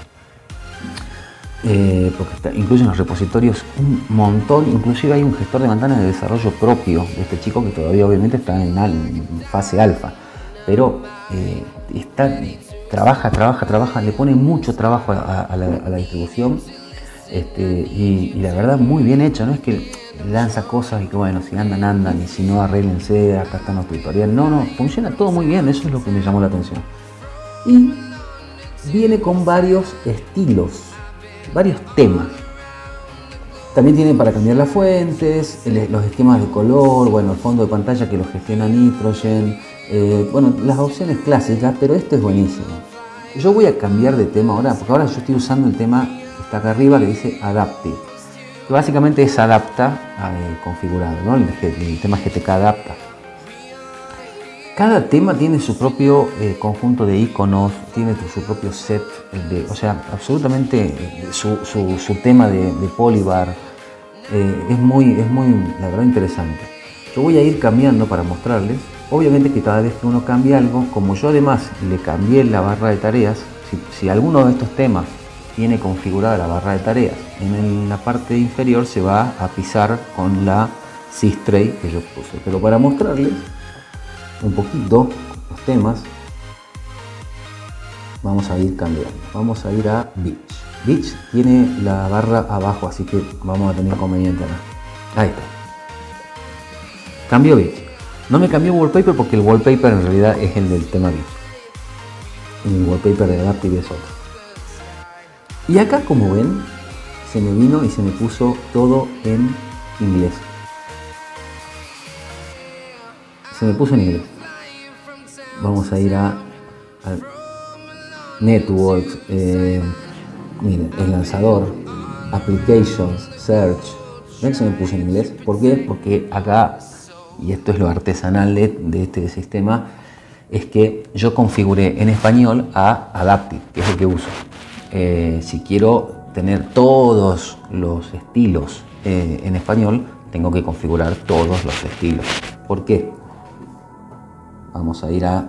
Eh, porque está, incluye en los repositorios un montón, inclusive hay un gestor de ventanas de desarrollo propio de este chico que todavía obviamente está en, en fase alfa, pero eh, está, trabaja, trabaja, trabaja, le pone mucho trabajo a, a, la, a la distribución, este, y, y la verdad muy bien hecha, no es que lanza cosas y que bueno, si andan, andan, y si no arréglense, acá están los tutoriales, no, no, funciona todo muy bien, eso es lo que me llamó la atención. Y viene con varios estilos, varios temas. También tiene para cambiar las fuentes, el, los esquemas de color, bueno, el fondo de pantalla que lo gestiona Nitrogen, eh, bueno, las opciones clásicas, pero este es buenísimo. Yo voy a cambiar de tema ahora, porque ahora yo estoy usando el tema que está acá arriba que dice Adaptive, que básicamente es adapta eh, configurado, ¿no? El, el tema G T K adapta. Cada tema tiene su propio eh, conjunto de iconos, tiene su propio set, de, o sea, absolutamente eh, su, su, su tema de, de Polybar. Eh, es, muy, es muy, la verdad, interesante. Yo voy a ir cambiando para mostrarles. Obviamente que cada vez que uno cambia algo, como yo además le cambié la barra de tareas, si, si alguno de estos temas tiene configurada la barra de tareas, en el, la parte inferior se va a pisar con la Systray que yo puse. Pero para mostrarles un poquito los temas, vamos a ir cambiando. Vamos a ir a Beach. Beach tiene la barra abajo, así que vamos a tener inconveniente acá. Ahí está. Cambio Beach. No me cambió Wallpaper porque el Wallpaper en realidad es el del tema Beach. El Wallpaper de Adaptive es otro. Y acá, como ven, se me vino y se me puso todo en inglés. Se me puso en inglés. Vamos a ir a, a Networks, eh, miren, el lanzador, Applications, Search. ¿Ven que se me puso en inglés? ¿Por qué? Porque acá, y esto es lo artesanal de, de este sistema, es que yo configuré en español a Adaptive, que es el que uso. Eh, si quiero tener todos los estilos eh, en español, tengo que configurar todos los estilos. ¿Por qué? Vamos a ir a...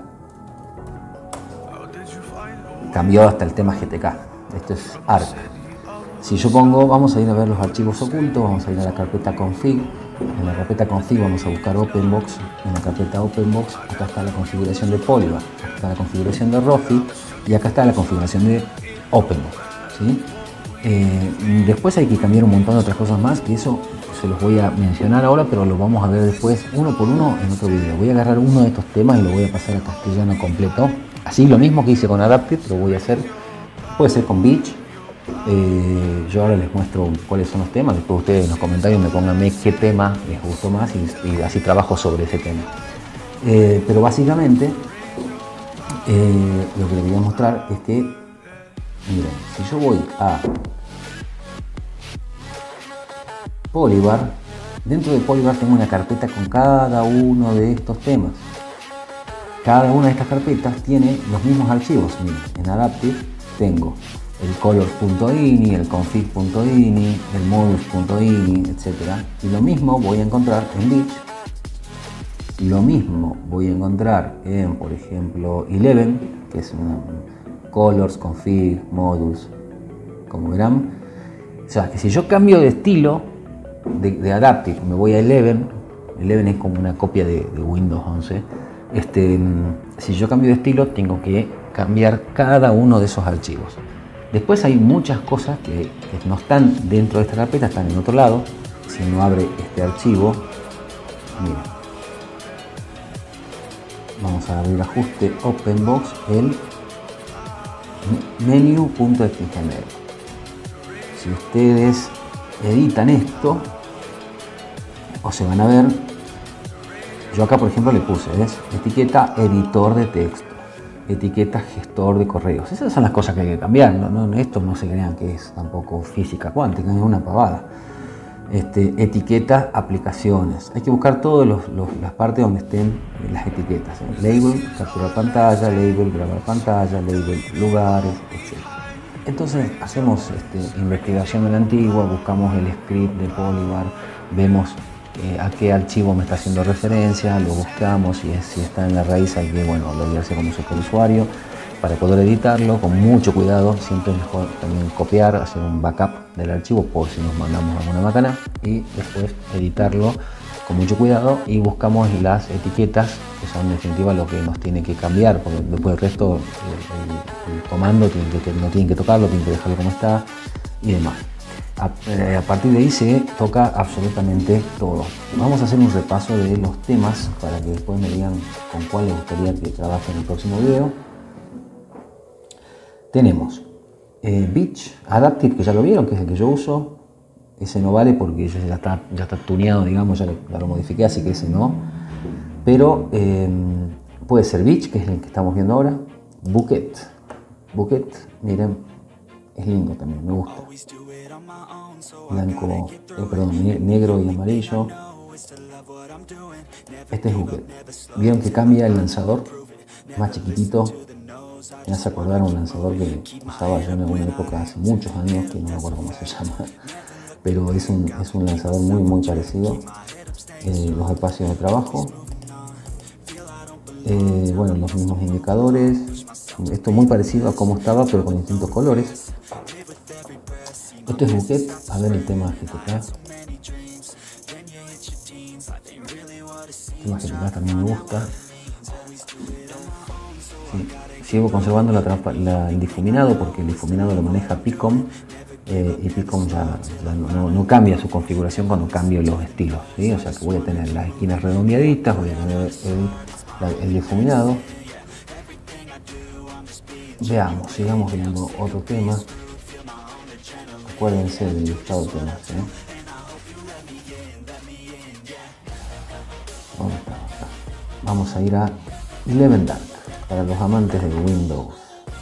Cambió hasta el tema G T K. Esto es Arc. Si yo pongo, vamos a ir a ver los archivos ocultos, vamos a ir a la carpeta config. En la carpeta config vamos a buscar OpenBox. En la carpeta OpenBox, acá está la configuración de Polybar, acá está la configuración de Rofi y acá está la configuración de OpenBox, ¿sí? Eh, después hay que cambiar un montón de otras cosas más, que eso se los voy a mencionar ahora, pero lo vamos a ver después uno por uno en otro video. Voy a agarrar uno de estos temas y lo voy a pasar a castellano completo. Así lo mismo que hice con Adaptive, lo voy a hacer, puede ser con Beach. Eh, yo ahora les muestro cuáles son los temas, después ustedes en los comentarios me pongan qué tema les gustó más y, y así trabajo sobre ese tema. Eh, pero básicamente eh, lo que les voy a mostrar es que, miren, si yo voy a Polybar, dentro de Polybar tengo una carpeta con cada uno de estos temas. Cada una de estas carpetas tiene los mismos archivos. Miren, en Adaptive tengo el colors.ini, el config.ini, el modus.ini, etcétera. Y lo mismo voy a encontrar en Beach. Lo mismo voy a encontrar en, por ejemplo, once, que es una colors, config, modus, como verán. O sea, que si yo cambio de estilo de, de Adaptive, me voy a once, once es como una copia de, de Windows once. Este, si yo cambio de estilo, tengo que cambiar cada uno de esos archivos. Después hay muchas cosas que, que no están dentro de esta carpeta, están en otro lado. Si uno abre este archivo, miren, vamos a abrir ajuste OpenBox, el menu.xml. Si ustedes editan esto, o se van a ver, yo acá por ejemplo le puse, ¿ves? Etiqueta editor de texto, etiqueta gestor de correos. Esas son las cosas que hay que cambiar. No, no, esto no se crean que es tampoco física cuántica, es una pavada. Este, etiqueta aplicaciones. Hay que buscar todas las partes donde estén las etiquetas, ¿eh? Label, capturar pantalla, label, grabar pantalla, label, lugares, etcétera. Entonces hacemos este, investigación en la antigua, buscamos el script de Polybar, vemos Eh, a qué archivo me está haciendo referencia, lo buscamos y es, si está en la raíz hay que, bueno, loguearse como superusuario para poder editarlo con mucho cuidado. Siempre es mejor también copiar, hacer un backup del archivo por si nos mandamos alguna macana y después editarlo con mucho cuidado y buscamos las etiquetas que son en definitiva lo que nos tiene que cambiar, porque después el resto el, el, el comando tiene que, no tienen que tocarlo, tienen que dejarlo como está y demás. A, a partir de ahí se toca absolutamente todo. Vamos a hacer un repaso de los temas para que después me digan con cuál les gustaría que trabaje en el próximo video. Tenemos eh, Beach, Adaptive, que ya lo vieron, que es el que yo uso. Ese no vale porque ese ya está, ya está tuneado, digamos, ya lo, ya lo modifiqué, así que ese no. Pero eh, puede ser Beach, que es el que estamos viendo ahora. Bouquet, Bouquet, miren, es lindo también, me gusta. Blanco, eh, perdón, negro y amarillo. Este es Bouquet. Vieron que cambia el lanzador, más chiquitito. Me hace acordar a un lanzador que usaba yo en alguna época hace muchos años, que no me acuerdo cómo se llama, pero es un, es un lanzador muy muy parecido. Eh, los espacios de trabajo, eh, bueno, los mismos indicadores. Esto muy parecido a como estaba, pero con distintos colores. Esto es Bouquet. A ver el tema G T K. El tema G T K también me gusta. Sí, sigo conservando la, la, el difuminado porque el difuminado lo maneja Picom, eh, y Picom ya, ya no, no, no cambia su configuración cuando cambio los estilos, ¿sí? O sea que voy a tener las esquinas redondeaditas, voy a tener el, la, el difuminado. Veamos, sigamos viendo otro tema. Acuérdense del listado de temas, ¿eh? ¿Dónde está? Acá. Vamos a ir a once Dark para los amantes de Windows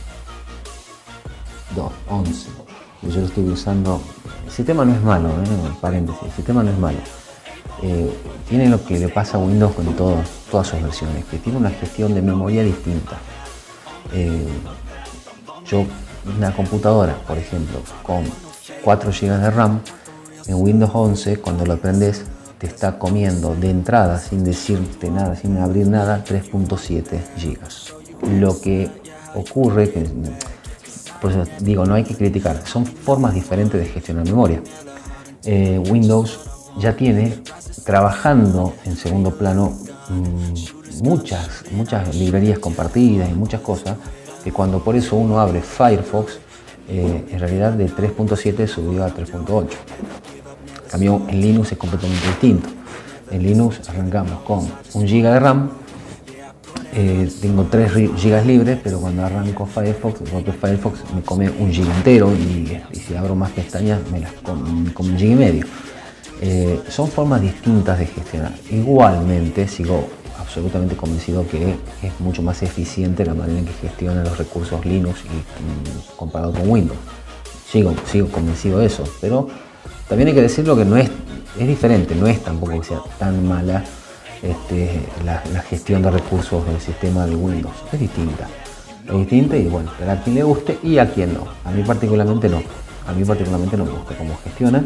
dos, once. Yo lo estoy usando. El sistema no es malo, ¿eh? Paréntesis, el sistema no es malo. Eh, tiene lo que le pasa a Windows con todo, todas sus versiones, que tiene una gestión de memoria distinta. Eh, yo, una computadora, por ejemplo, con cuatro gigas de RAM, en Windows once, cuando lo prendes, te está comiendo de entrada, sin decirte nada, sin abrir nada, tres punto siete gigas. Lo que ocurre, que, por eso digo, no hay que criticar, son formas diferentes de gestionar memoria. Eh, Windows ya tiene, trabajando en segundo plano, mmm, muchas, muchas librerías compartidas y muchas cosas, que cuando por eso uno abre Firefox, eh, en realidad de tres punto siete subió a tres punto ocho. En cambio, en Linux es completamente distinto. En Linux arrancamos con un giga de RAM, eh, tengo tres gigas libres, pero cuando arranco Firefox, el propio Firefox me come un giga entero y, y si abro más pestañas me las come un giga y medio. Eh, son formas distintas de gestionar. Igualmente sigo absolutamente convencido que es mucho más eficiente la manera en que gestiona los recursos Linux y, y comparado con Windows. Sigo, sigo convencido de eso, pero también hay que decirlo que no es, es diferente, no es tampoco que sea tan mala este, la, la gestión de recursos del sistema de Windows. Es distinta, es distinta y bueno, a quien le guste y a quien no. A mí particularmente no, a mí particularmente no me gusta cómo gestiona.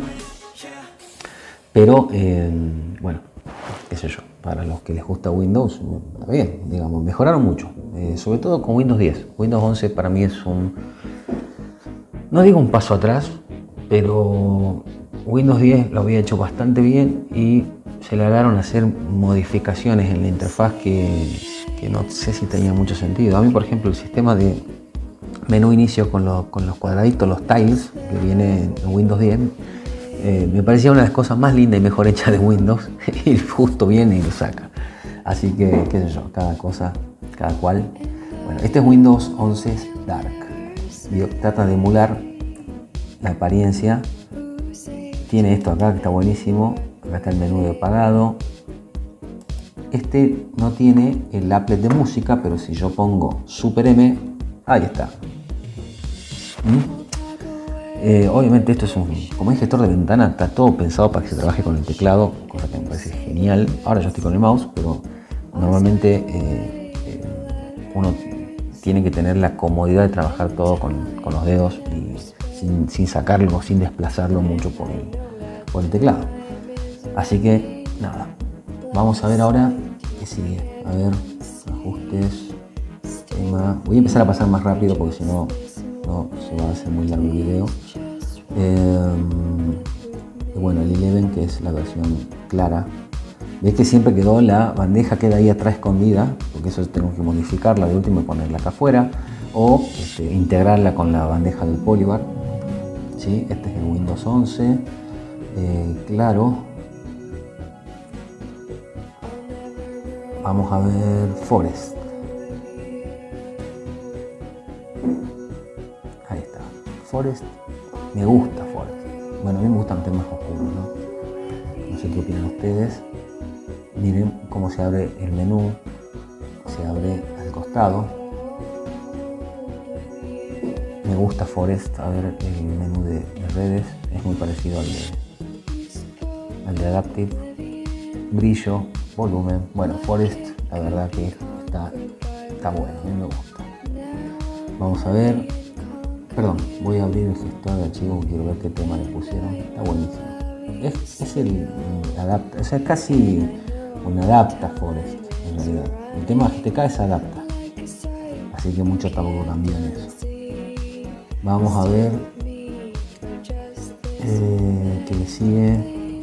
Pero, eh, bueno, qué sé yo, para los que les gusta Windows, está bien, digamos, mejoraron mucho, eh, sobre todo con Windows diez. Windows once para mí es un, no digo un paso atrás, pero Windows diez lo había hecho bastante bien y se lograron hacer modificaciones en la interfaz que, que no sé si tenía mucho sentido. A mí, por ejemplo, el sistema de menú inicio con los, con los cuadraditos, los tiles, que viene en Windows diez, Eh, me parecía una de las cosas más lindas y mejor hechas de Windows y justo viene y lo saca. Así que, qué sé yo, cada cosa, cada cual. Bueno, este es Windows once Dark. Trata de emular la apariencia. Tiene esto acá que está buenísimo. Acá está el menú de apagado. Este no tiene el applet de música, pero si yo pongo Super M, ahí está. ¿Mm? Eh, obviamente esto es un, como es gestor de ventana, está todo pensado para que se trabaje con el teclado, cosa que me parece genial. Ahora yo estoy con el mouse, pero normalmente eh, eh, uno tiene que tener la comodidad de trabajar todo con, con los dedos y sin, sin sacarlo, sin desplazarlo mucho por el, por el teclado. Así que nada, vamos a ver ahora qué sigue. A ver, ajustes, tema. Voy a empezar a pasar más rápido porque si no, no se va a hacer muy largo el video. Eh, y bueno, el once, que es la versión clara. Ves que siempre quedó la bandeja, queda ahí atrás escondida, porque eso tengo que modificarla de último y ponerla acá afuera, o este, integrarla con la bandeja del Polybar. ¿Sí? Este es el Windows once, eh, claro. Vamos a ver Forest. Ahí está, Forest. Me gusta Forest. Bueno, a mí me gustan los temas oscuros, ¿no? No sé qué opinan ustedes. Miren cómo se abre el menú. Se abre al costado. Me gusta Forest. A ver, el menú de, de redes es muy parecido al de, al de Adaptive. Brillo, volumen. Bueno, Forest, la verdad que está, está bueno. A mí me gusta. Vamos a ver. Perdón, voy a abrir el gestor de archivos, quiero ver qué tema le pusieron. Está buenísimo. Es, es el adapta, o sea, casi un adapta Forest en realidad. El tema G T K es adapta. Así que mucho tampoco cambió en eso. Vamos a ver eh, qué le sigue.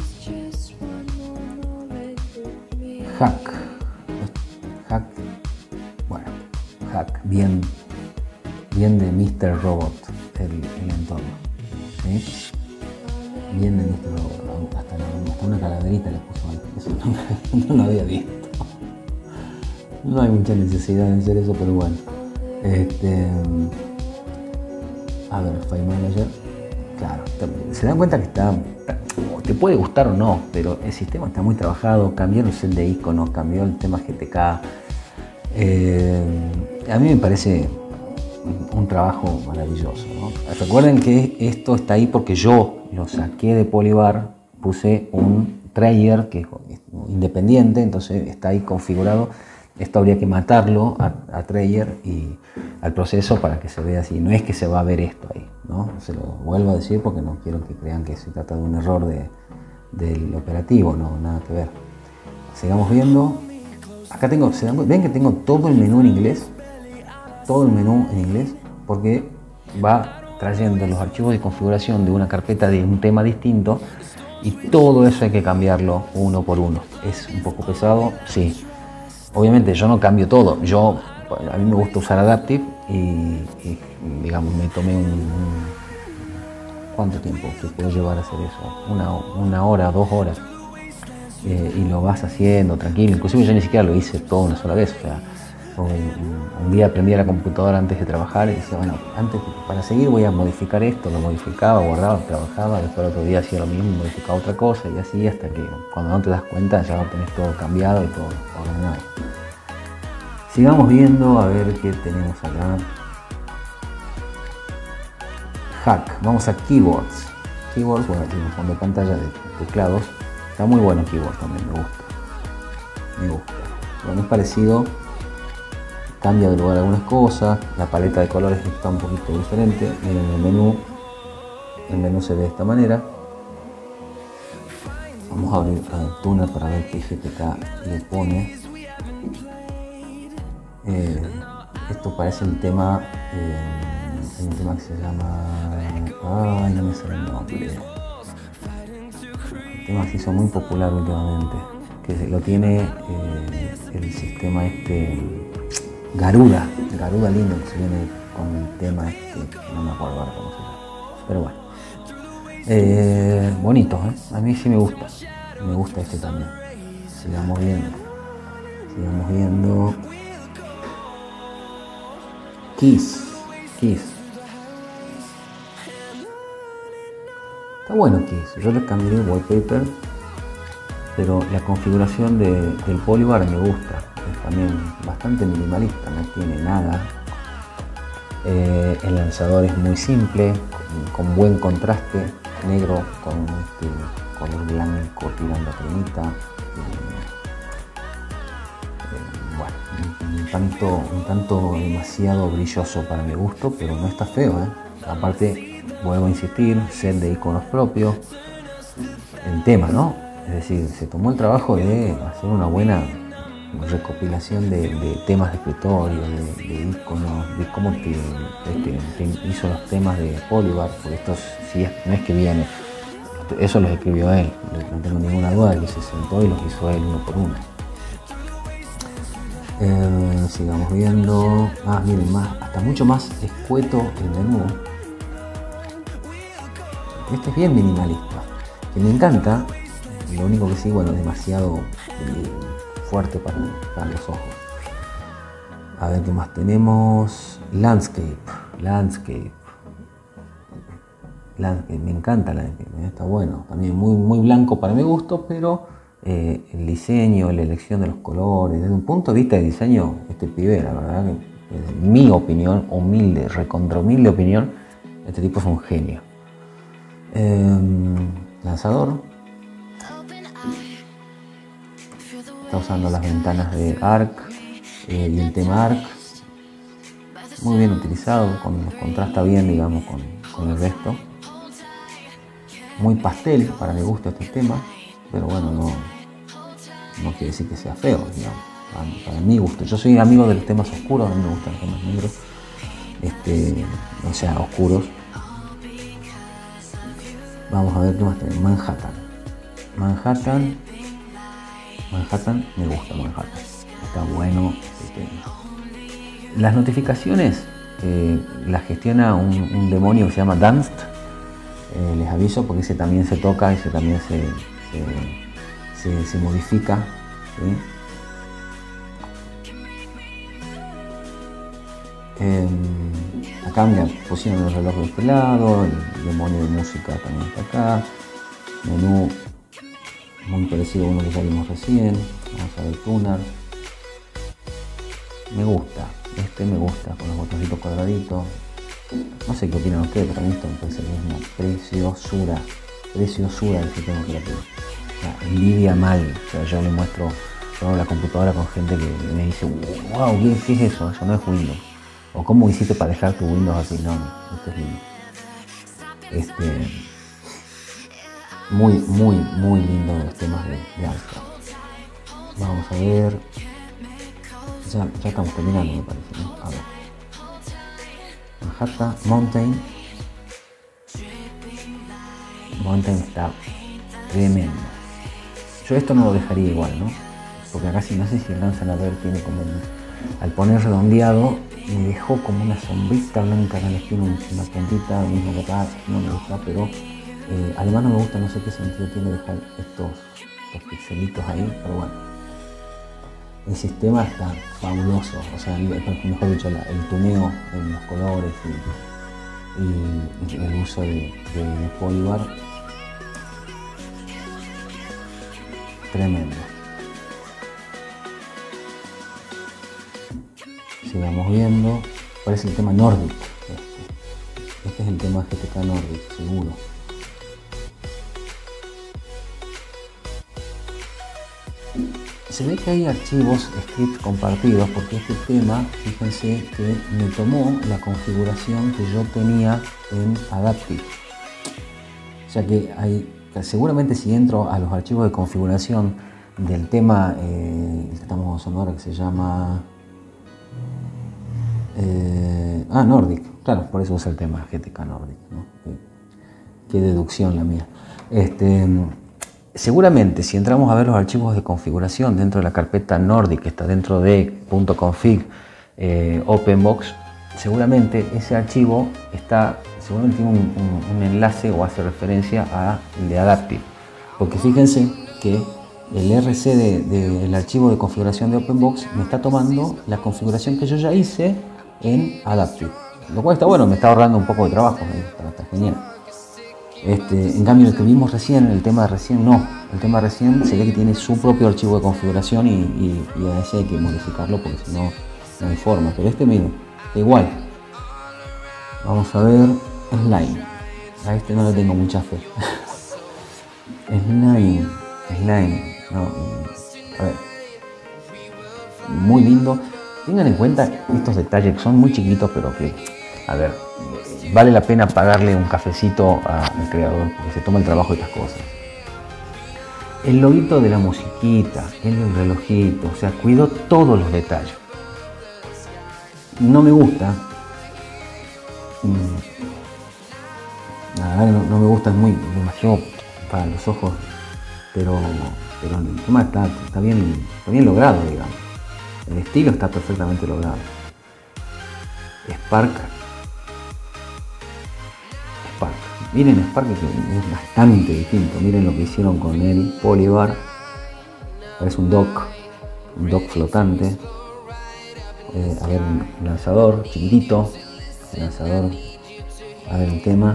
Hack. Hack. Bueno, hack. Bien. Bien de mister Robot el, el entorno, ¿sí? Bien de mister Robot, hasta, hasta una calaverita le puso ahí, eso no, no lo había visto. No hay mucha necesidad de hacer eso, pero bueno. Este, a ver, File Manager, claro, se dan cuenta que está, te puede gustar o no, pero el sistema está muy trabajado, cambió el set de iconos, cambió el tema G T K. Eh, a mí me parece un trabajo maravilloso, ¿no? Recuerden que esto está ahí porque yo lo saqué de Polybar, puse un Trayer que es independiente, entonces está ahí configurado. Esto habría que matarlo a, a Trayer y al proceso para que se vea así. No es que se va a ver esto ahí, ¿no? Se lo vuelvo a decir porque no quiero que crean que se trata de un error de, del operativo, no, nada que ver. Sigamos viendo. Acá tengo, ¿se dan, ven que tengo todo el menú en inglés? Todo el menú en inglés porque va trayendo los archivos de configuración de una carpeta de un tema distinto y todo eso hay que cambiarlo uno por uno. Es un poco pesado, sí. Obviamente yo no cambio todo, yo, a mí me gusta usar Adaptive y, y digamos me tomé un, un... ¿Cuánto tiempo te puedo llevar a hacer eso? Una, una hora, dos horas. Eh, y lo vas haciendo tranquilo, inclusive yo ni siquiera lo hice todo una sola vez. O sea, un, un día aprendí a la computadora antes de trabajar y decía, bueno, antes para seguir voy a modificar esto, lo modificaba, guardaba, trabajaba, después el otro día hacía lo mismo, modificaba otra cosa y así hasta que cuando no te das cuenta ya tenés todo cambiado y todo ordenado. Sigamos viendo a ver qué tenemos acá. Hack, vamos a keyboards. Keyboards, bueno, aquí en el fondo de pantalla de teclados. Está muy bueno keyboard también, me gusta. Me gusta. Bueno, es parecido. Cambia de lugar algunas cosas. La paleta de colores está un poquito diferente. En el menú, el menú se ve de esta manera. Vamos a abrir el tuner para ver qué G T K le pone. Eh, esto parece el tema, eh, hay un tema que se llama, ay no me sale el nombre, el tema se hizo muy popular últimamente, que lo tiene eh, el sistema este Garuda, Garuda Linux viene con el tema este, no me acuerdo ahora cómo se llama, pero bueno, eh, bonito, ¿eh? A mí sí me gusta, me gusta este también. Sigamos viendo, sigamos viendo. Keys, Keys. Está bueno Keys, yo le cambié el wallpaper, pero la configuración de, del Polybar me gusta, es también bastante minimalista, no tiene nada. Eh, el lanzador es muy simple, con, con buen contraste, negro con este color blanco tirando a cremita. Eh, Un tanto, un tanto demasiado brilloso para mi gusto, pero no está feo, ¿eh? Aparte, vuelvo a insistir, set de iconos propios, el tema, ¿no? Es decir, se tomó el trabajo de hacer una buena recopilación de, de temas de escritorio, de, de iconos, de cómo te, te, te hizo los temas de Polybar, porque estos sí, no es que viene, eso los escribió él, no tengo ninguna duda que se sentó y los hizo él uno por uno. Eh, sigamos viendo. Ah, miren, más, hasta mucho más escueto el menú. Este es bien minimalista, que me encanta. Lo único que sí, bueno, es demasiado fuerte para, para los ojos. A ver qué más tenemos. Landscape, landscape, landscape. Me encanta landscape, está bueno. También muy, muy blanco para mi gusto, pero Eh, el diseño, la elección de los colores, desde un punto de vista de diseño, este pibe, la verdad que es mi opinión, humilde, recontra humilde opinión, este tipo es un genio. Eh, lanzador. Está usando las ventanas de Arc eh, y el tema Arc. Muy bien utilizado, con, contrasta bien, digamos, con, con el resto. Muy pastel, para mi gusto este tema. Pero bueno, no, no quiere decir que sea feo, digamos, para, para mi gusto. Yo soy amigo de los temas oscuros, a mí me gustan los temas negros, este, o sea, oscuros. Vamos a ver qué más tenemos. Manhattan. Manhattan. Manhattan, me gusta Manhattan. Está bueno. Este, las notificaciones eh, las gestiona un, un demonio que se llama Dunst. Eh, les aviso porque ese también se toca, ese también se... Se, se, se modifica, ¿sí? eh, acá mira, pusieron el reloj de este lado, el demonio de música también está acá, menú muy parecido a uno que ya vimos recién. Vamos a ver tuner, me gusta, este me gusta con los botoncitos cuadraditos, no sé qué opinan ustedes, pero a mí esto me parece que es una preciosura, preciosura el sistema operativo. la envidia mal. O sea, yo le muestro yo la computadora con gente que me dice, wow, ¿qué, qué es eso? Eso no es Windows. O cómo hiciste para dejar tu Windows así. No, no, esto es lindo. Este, muy, muy, muy lindo los temas de, de Alfa. Vamos a ver. Ya, ya estamos terminando, me parece, ¿no? A ver. Manhattan, Mountain. Mountain está tremendo. Yo esto no lo dejaría igual, ¿no? Porque acá sí, no sé si alcanzan a ver, tiene como un, al poner redondeado, me dejó como una sombrita blanca acá en la esquina, una puntita, mismo que acá, no me gusta, pero eh, además no me gusta, no sé qué sentido tiene dejar estos, estos pixelitos ahí, pero bueno. El sistema está fabuloso, o sea, mejor dicho, la, el tuneo en los colores y, y el uso de, de, de Polybar, tremendo. Sigamos viendo. ¿Cuál es el tema Nordic? Este, este es el tema G T K Nordic, seguro. Se ve que hay archivos, scripts compartidos, porque este tema, fíjense que me tomó la configuración que yo tenía en Adaptive. O sea que hay, que seguramente si entro a los archivos de configuración del tema eh, el que estamos usando ahora, que se llama Eh, ah, Nordic, claro, por eso usa el tema G T K Nordic, ¿no? Qué, qué deducción la mía. Este, seguramente si entramos a ver los archivos de configuración dentro de la carpeta Nordic, que está dentro de .config eh, OpenBox, seguramente ese archivo está, seguramente tiene un, un, un enlace o hace referencia al de Adaptive, porque fíjense que el R C del de, de, archivo de configuración de OpenBox me está tomando la configuración que yo ya hice en Adaptive, lo cual está bueno, me está ahorrando un poco de trabajo, está, está genial. Este, en cambio el que vimos recién, el tema de recién no, el tema de recién se ve que tiene su propio archivo de configuración y, y, y a ese hay que modificarlo porque si no, no hay forma, pero este miren, da igual. Vamos a ver Slime, a este no le tengo mucha fe. Slime, Slime, no, a ver, muy lindo. Tengan en cuenta estos detalles que son muy chiquitos, pero que, a ver, vale la pena pagarle un cafecito al creador porque se toma el trabajo de estas cosas. El loguito de la musiquita, el relojito, o sea, cuidó todos los detalles. No me gusta, nada, no, no me gusta, es muy demasiado para los ojos, pero, pero el tema está, está, bien, está bien logrado, digamos. El estilo está perfectamente logrado. Spark. Spark. Miren Spark, que es bastante distinto. Miren lo que hicieron con el Polybar. Es un dock. Un dock flotante. Eh, a ver, un lanzador chiquitito. El lanzador. A ver, un tema.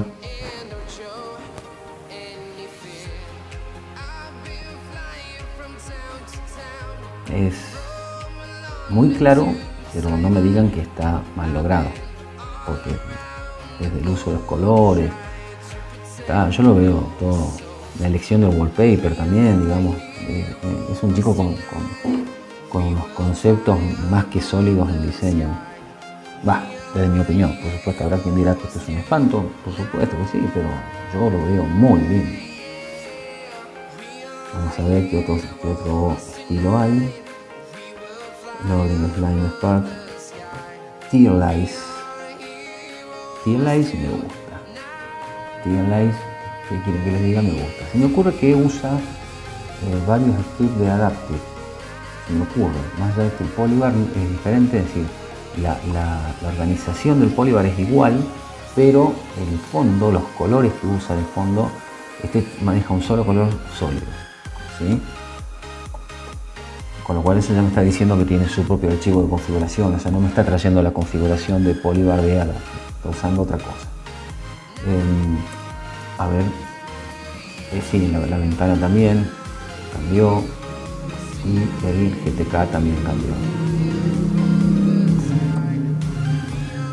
Es muy claro, pero no me digan que está mal logrado, porque desde el uso de los colores, está, yo lo veo todo, la elección del wallpaper también, digamos, eh, eh, es un chico con, con, con unos conceptos más que sólidos en diseño. Va, desde mi opinión, por supuesto habrá quien dirá que esto es un espanto, por supuesto que sí, pero yo lo veo muy bien. Vamos a ver qué otro, qué otro estilo hay. Northern Slime Spark, Tear Lice. Tear Lice me gusta. Tear Lice, ¿qué quieren que les diga? Me gusta. Se me ocurre que usa eh, varios scripts de Adaptive. Se me ocurre, más allá de que el Polybar es diferente, es decir, la, la, la organización del Polybar es igual, pero el fondo, los colores que usa de fondo, este maneja un solo color sólido, ¿sí? Con lo cual eso ya me está diciendo que tiene su propio archivo de configuración, o sea, no me está trayendo la configuración de Polybar de Adaptive, está usando otra cosa. Eh, a ver, eh, sí, la, la ventana también cambió y el G T K también cambió.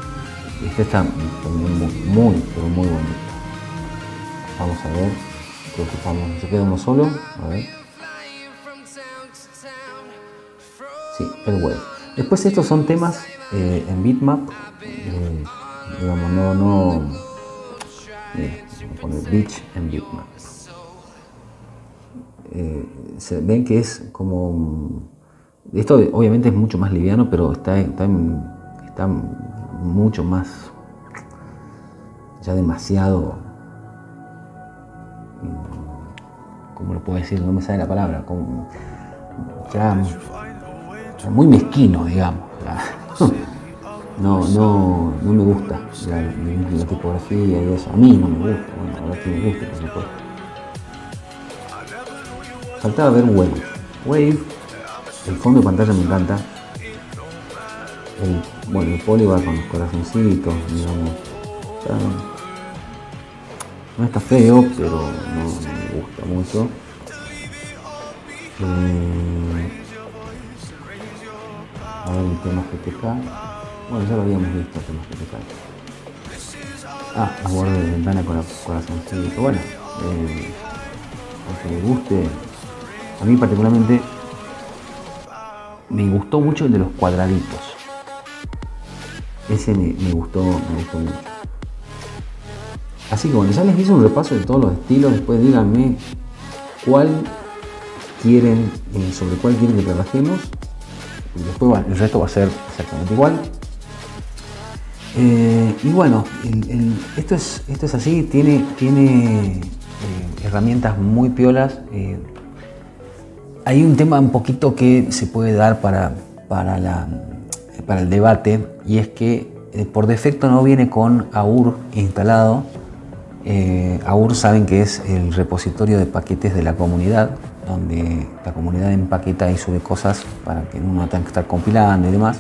Este está también muy, muy, pero muy bonito. Vamos a ver. preocupamos, se queda uno solo. A ver. Sí, el Wave. Después estos son temas eh, en bitmap. Eh, digamos, no, no. Mira, voy a poner Beach en bitmap. Eh, se ven que es como. Esto obviamente es mucho más liviano, pero está, está, está mucho más. Ya demasiado. ¿Cómo lo puedo decir? No me sale la palabra. Como, ya, ya muy mezquino, digamos. Ya. No, no, no me gusta la, la tipografía y eso. A mí no me gusta. Bueno, ahora que me gusta, por supuesto. Faltaba ver Wave. Wave, el fondo de pantalla me encanta. El, bueno, el poli va con los corazoncitos, digamos. O sea, no está feo, pero no, no me gusta mucho. Eh, a ver el tema G T K. Bueno, ya lo habíamos visto, el tema G T K. Ah, el borde de ventana con el corazoncito. Bueno, eh, aunque me guste, a mí particularmente me gustó mucho el de los cuadraditos. Ese me, me gustó, me gustó mucho. Así que bueno, ya les hice un repaso de todos los estilos. Después díganme cuál quieren, eh, sobre cuál quieren que trabajemos. Y después bueno, el resto va a ser exactamente igual. Eh, y bueno, el, el, esto, es, esto es así, tiene, tiene eh, herramientas muy piolas. Eh, hay un tema un poquito que se puede dar para, para, la, para el debate, y es que eh, por defecto no viene con Augur instalado. Eh, Augur saben que es el repositorio de paquetes de la comunidad, donde la comunidad empaqueta y sube cosas para que uno no tenga que estar compilando y demás.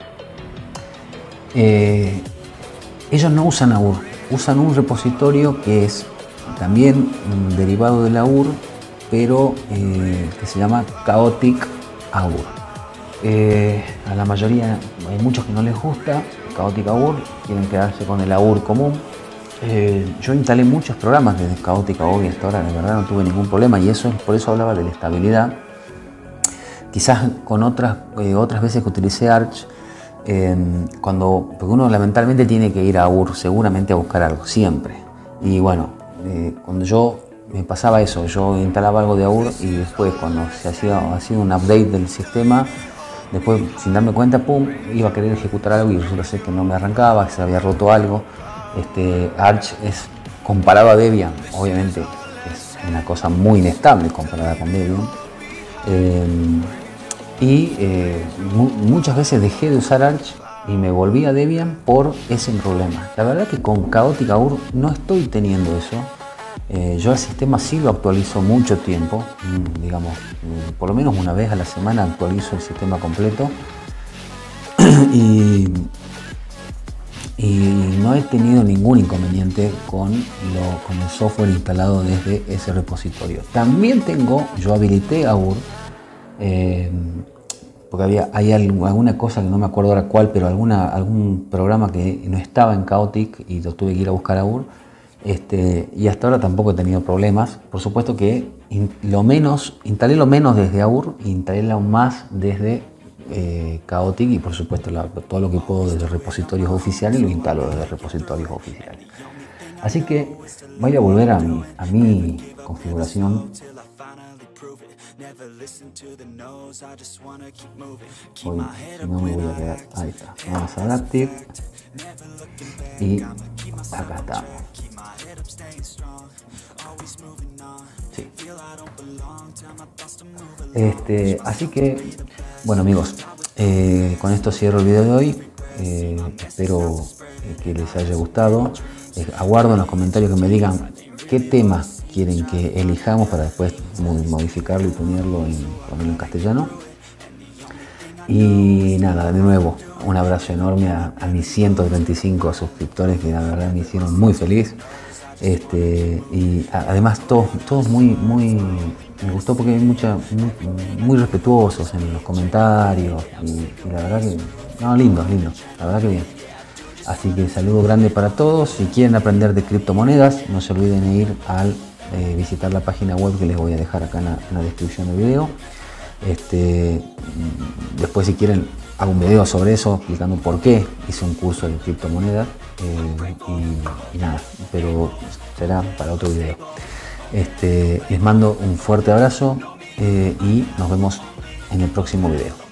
Eh, ellos no usan Augur, usan un repositorio que es también un derivado del Augur, pero eh, que se llama Chaotic Augur. Eh, a la mayoría, hay muchos que no les gusta Chaotic Augur, quieren quedarse con el Augur común. Eh, yo instalé muchos programas desde Chaotic Augur y hasta ahora la verdad no tuve ningún problema, y eso por eso hablaba de la estabilidad. Quizás con otras, eh, otras veces que utilicé Arch, eh, cuando, porque uno lamentablemente tiene que ir a Augur seguramente a buscar algo, siempre. Y bueno, eh, cuando yo me pasaba eso, yo instalaba algo de Augur y después cuando se hacía, hacía un update del sistema, después sin darme cuenta, pum, iba a querer ejecutar algo y resulta ser que no me arrancaba, que se había roto algo. Este, Arch es, comparado a Debian, obviamente es una cosa muy inestable comparada con Debian. Eh, y eh, mu muchas veces dejé de usar Arch y me volví a Debian por ese problema. La verdad que con Chaotic Augur no estoy teniendo eso. Eh, yo el sistema sí lo actualizo mucho tiempo, digamos, por lo menos una vez a la semana actualizo el sistema completo. y Y no he tenido ningún inconveniente con, lo, con el software instalado desde ese repositorio. También tengo, yo habilité Augur, eh, porque había, hay alguna cosa que no me acuerdo ahora cuál, pero alguna, algún programa que no estaba en Chaotic y lo tuve que ir a buscar a Augur. Este, y hasta ahora tampoco he tenido problemas. Por supuesto que in, lo menos, instalé lo menos desde Augur e instalé lo más desde Eh, Chaotic, y por supuesto la, todo lo que puedo desde repositorios oficiales lo instalo desde repositorios oficiales. Así que voy a volver a mi, a mi configuración. Hoy no me voy a quedar. Ahí está. Vamos a Adaptive y acá está. Sí. Este, así que bueno amigos, eh, con esto cierro el video de hoy. Eh, espero eh, que les haya gustado. Eh, aguardo en los comentarios que me digan qué temas quieren que elijamos para después modificarlo y ponerlo en, ponerlo en castellano. Y nada, de nuevo, un abrazo enorme a, a mis ciento treinta y cinco suscriptores que la verdad me hicieron muy feliz. Este, y a, además todos, todos muy, muy, me gustó porque hay mucha, muy, muy respetuosos en los comentarios y, y la verdad que, no, lindo, lindo, la verdad que bien. Así que saludo grande para todos. Si quieren aprender de criptomonedas, no se olviden de ir al eh, visitar la página web que les voy a dejar acá en la, en la descripción del video. Este, después, si quieren, hago un video sobre eso explicando por qué hice un curso de criptomonedas, eh, y, y nada, pero será para otro video. Este, les mando un fuerte abrazo, eh, y nos vemos en el próximo video.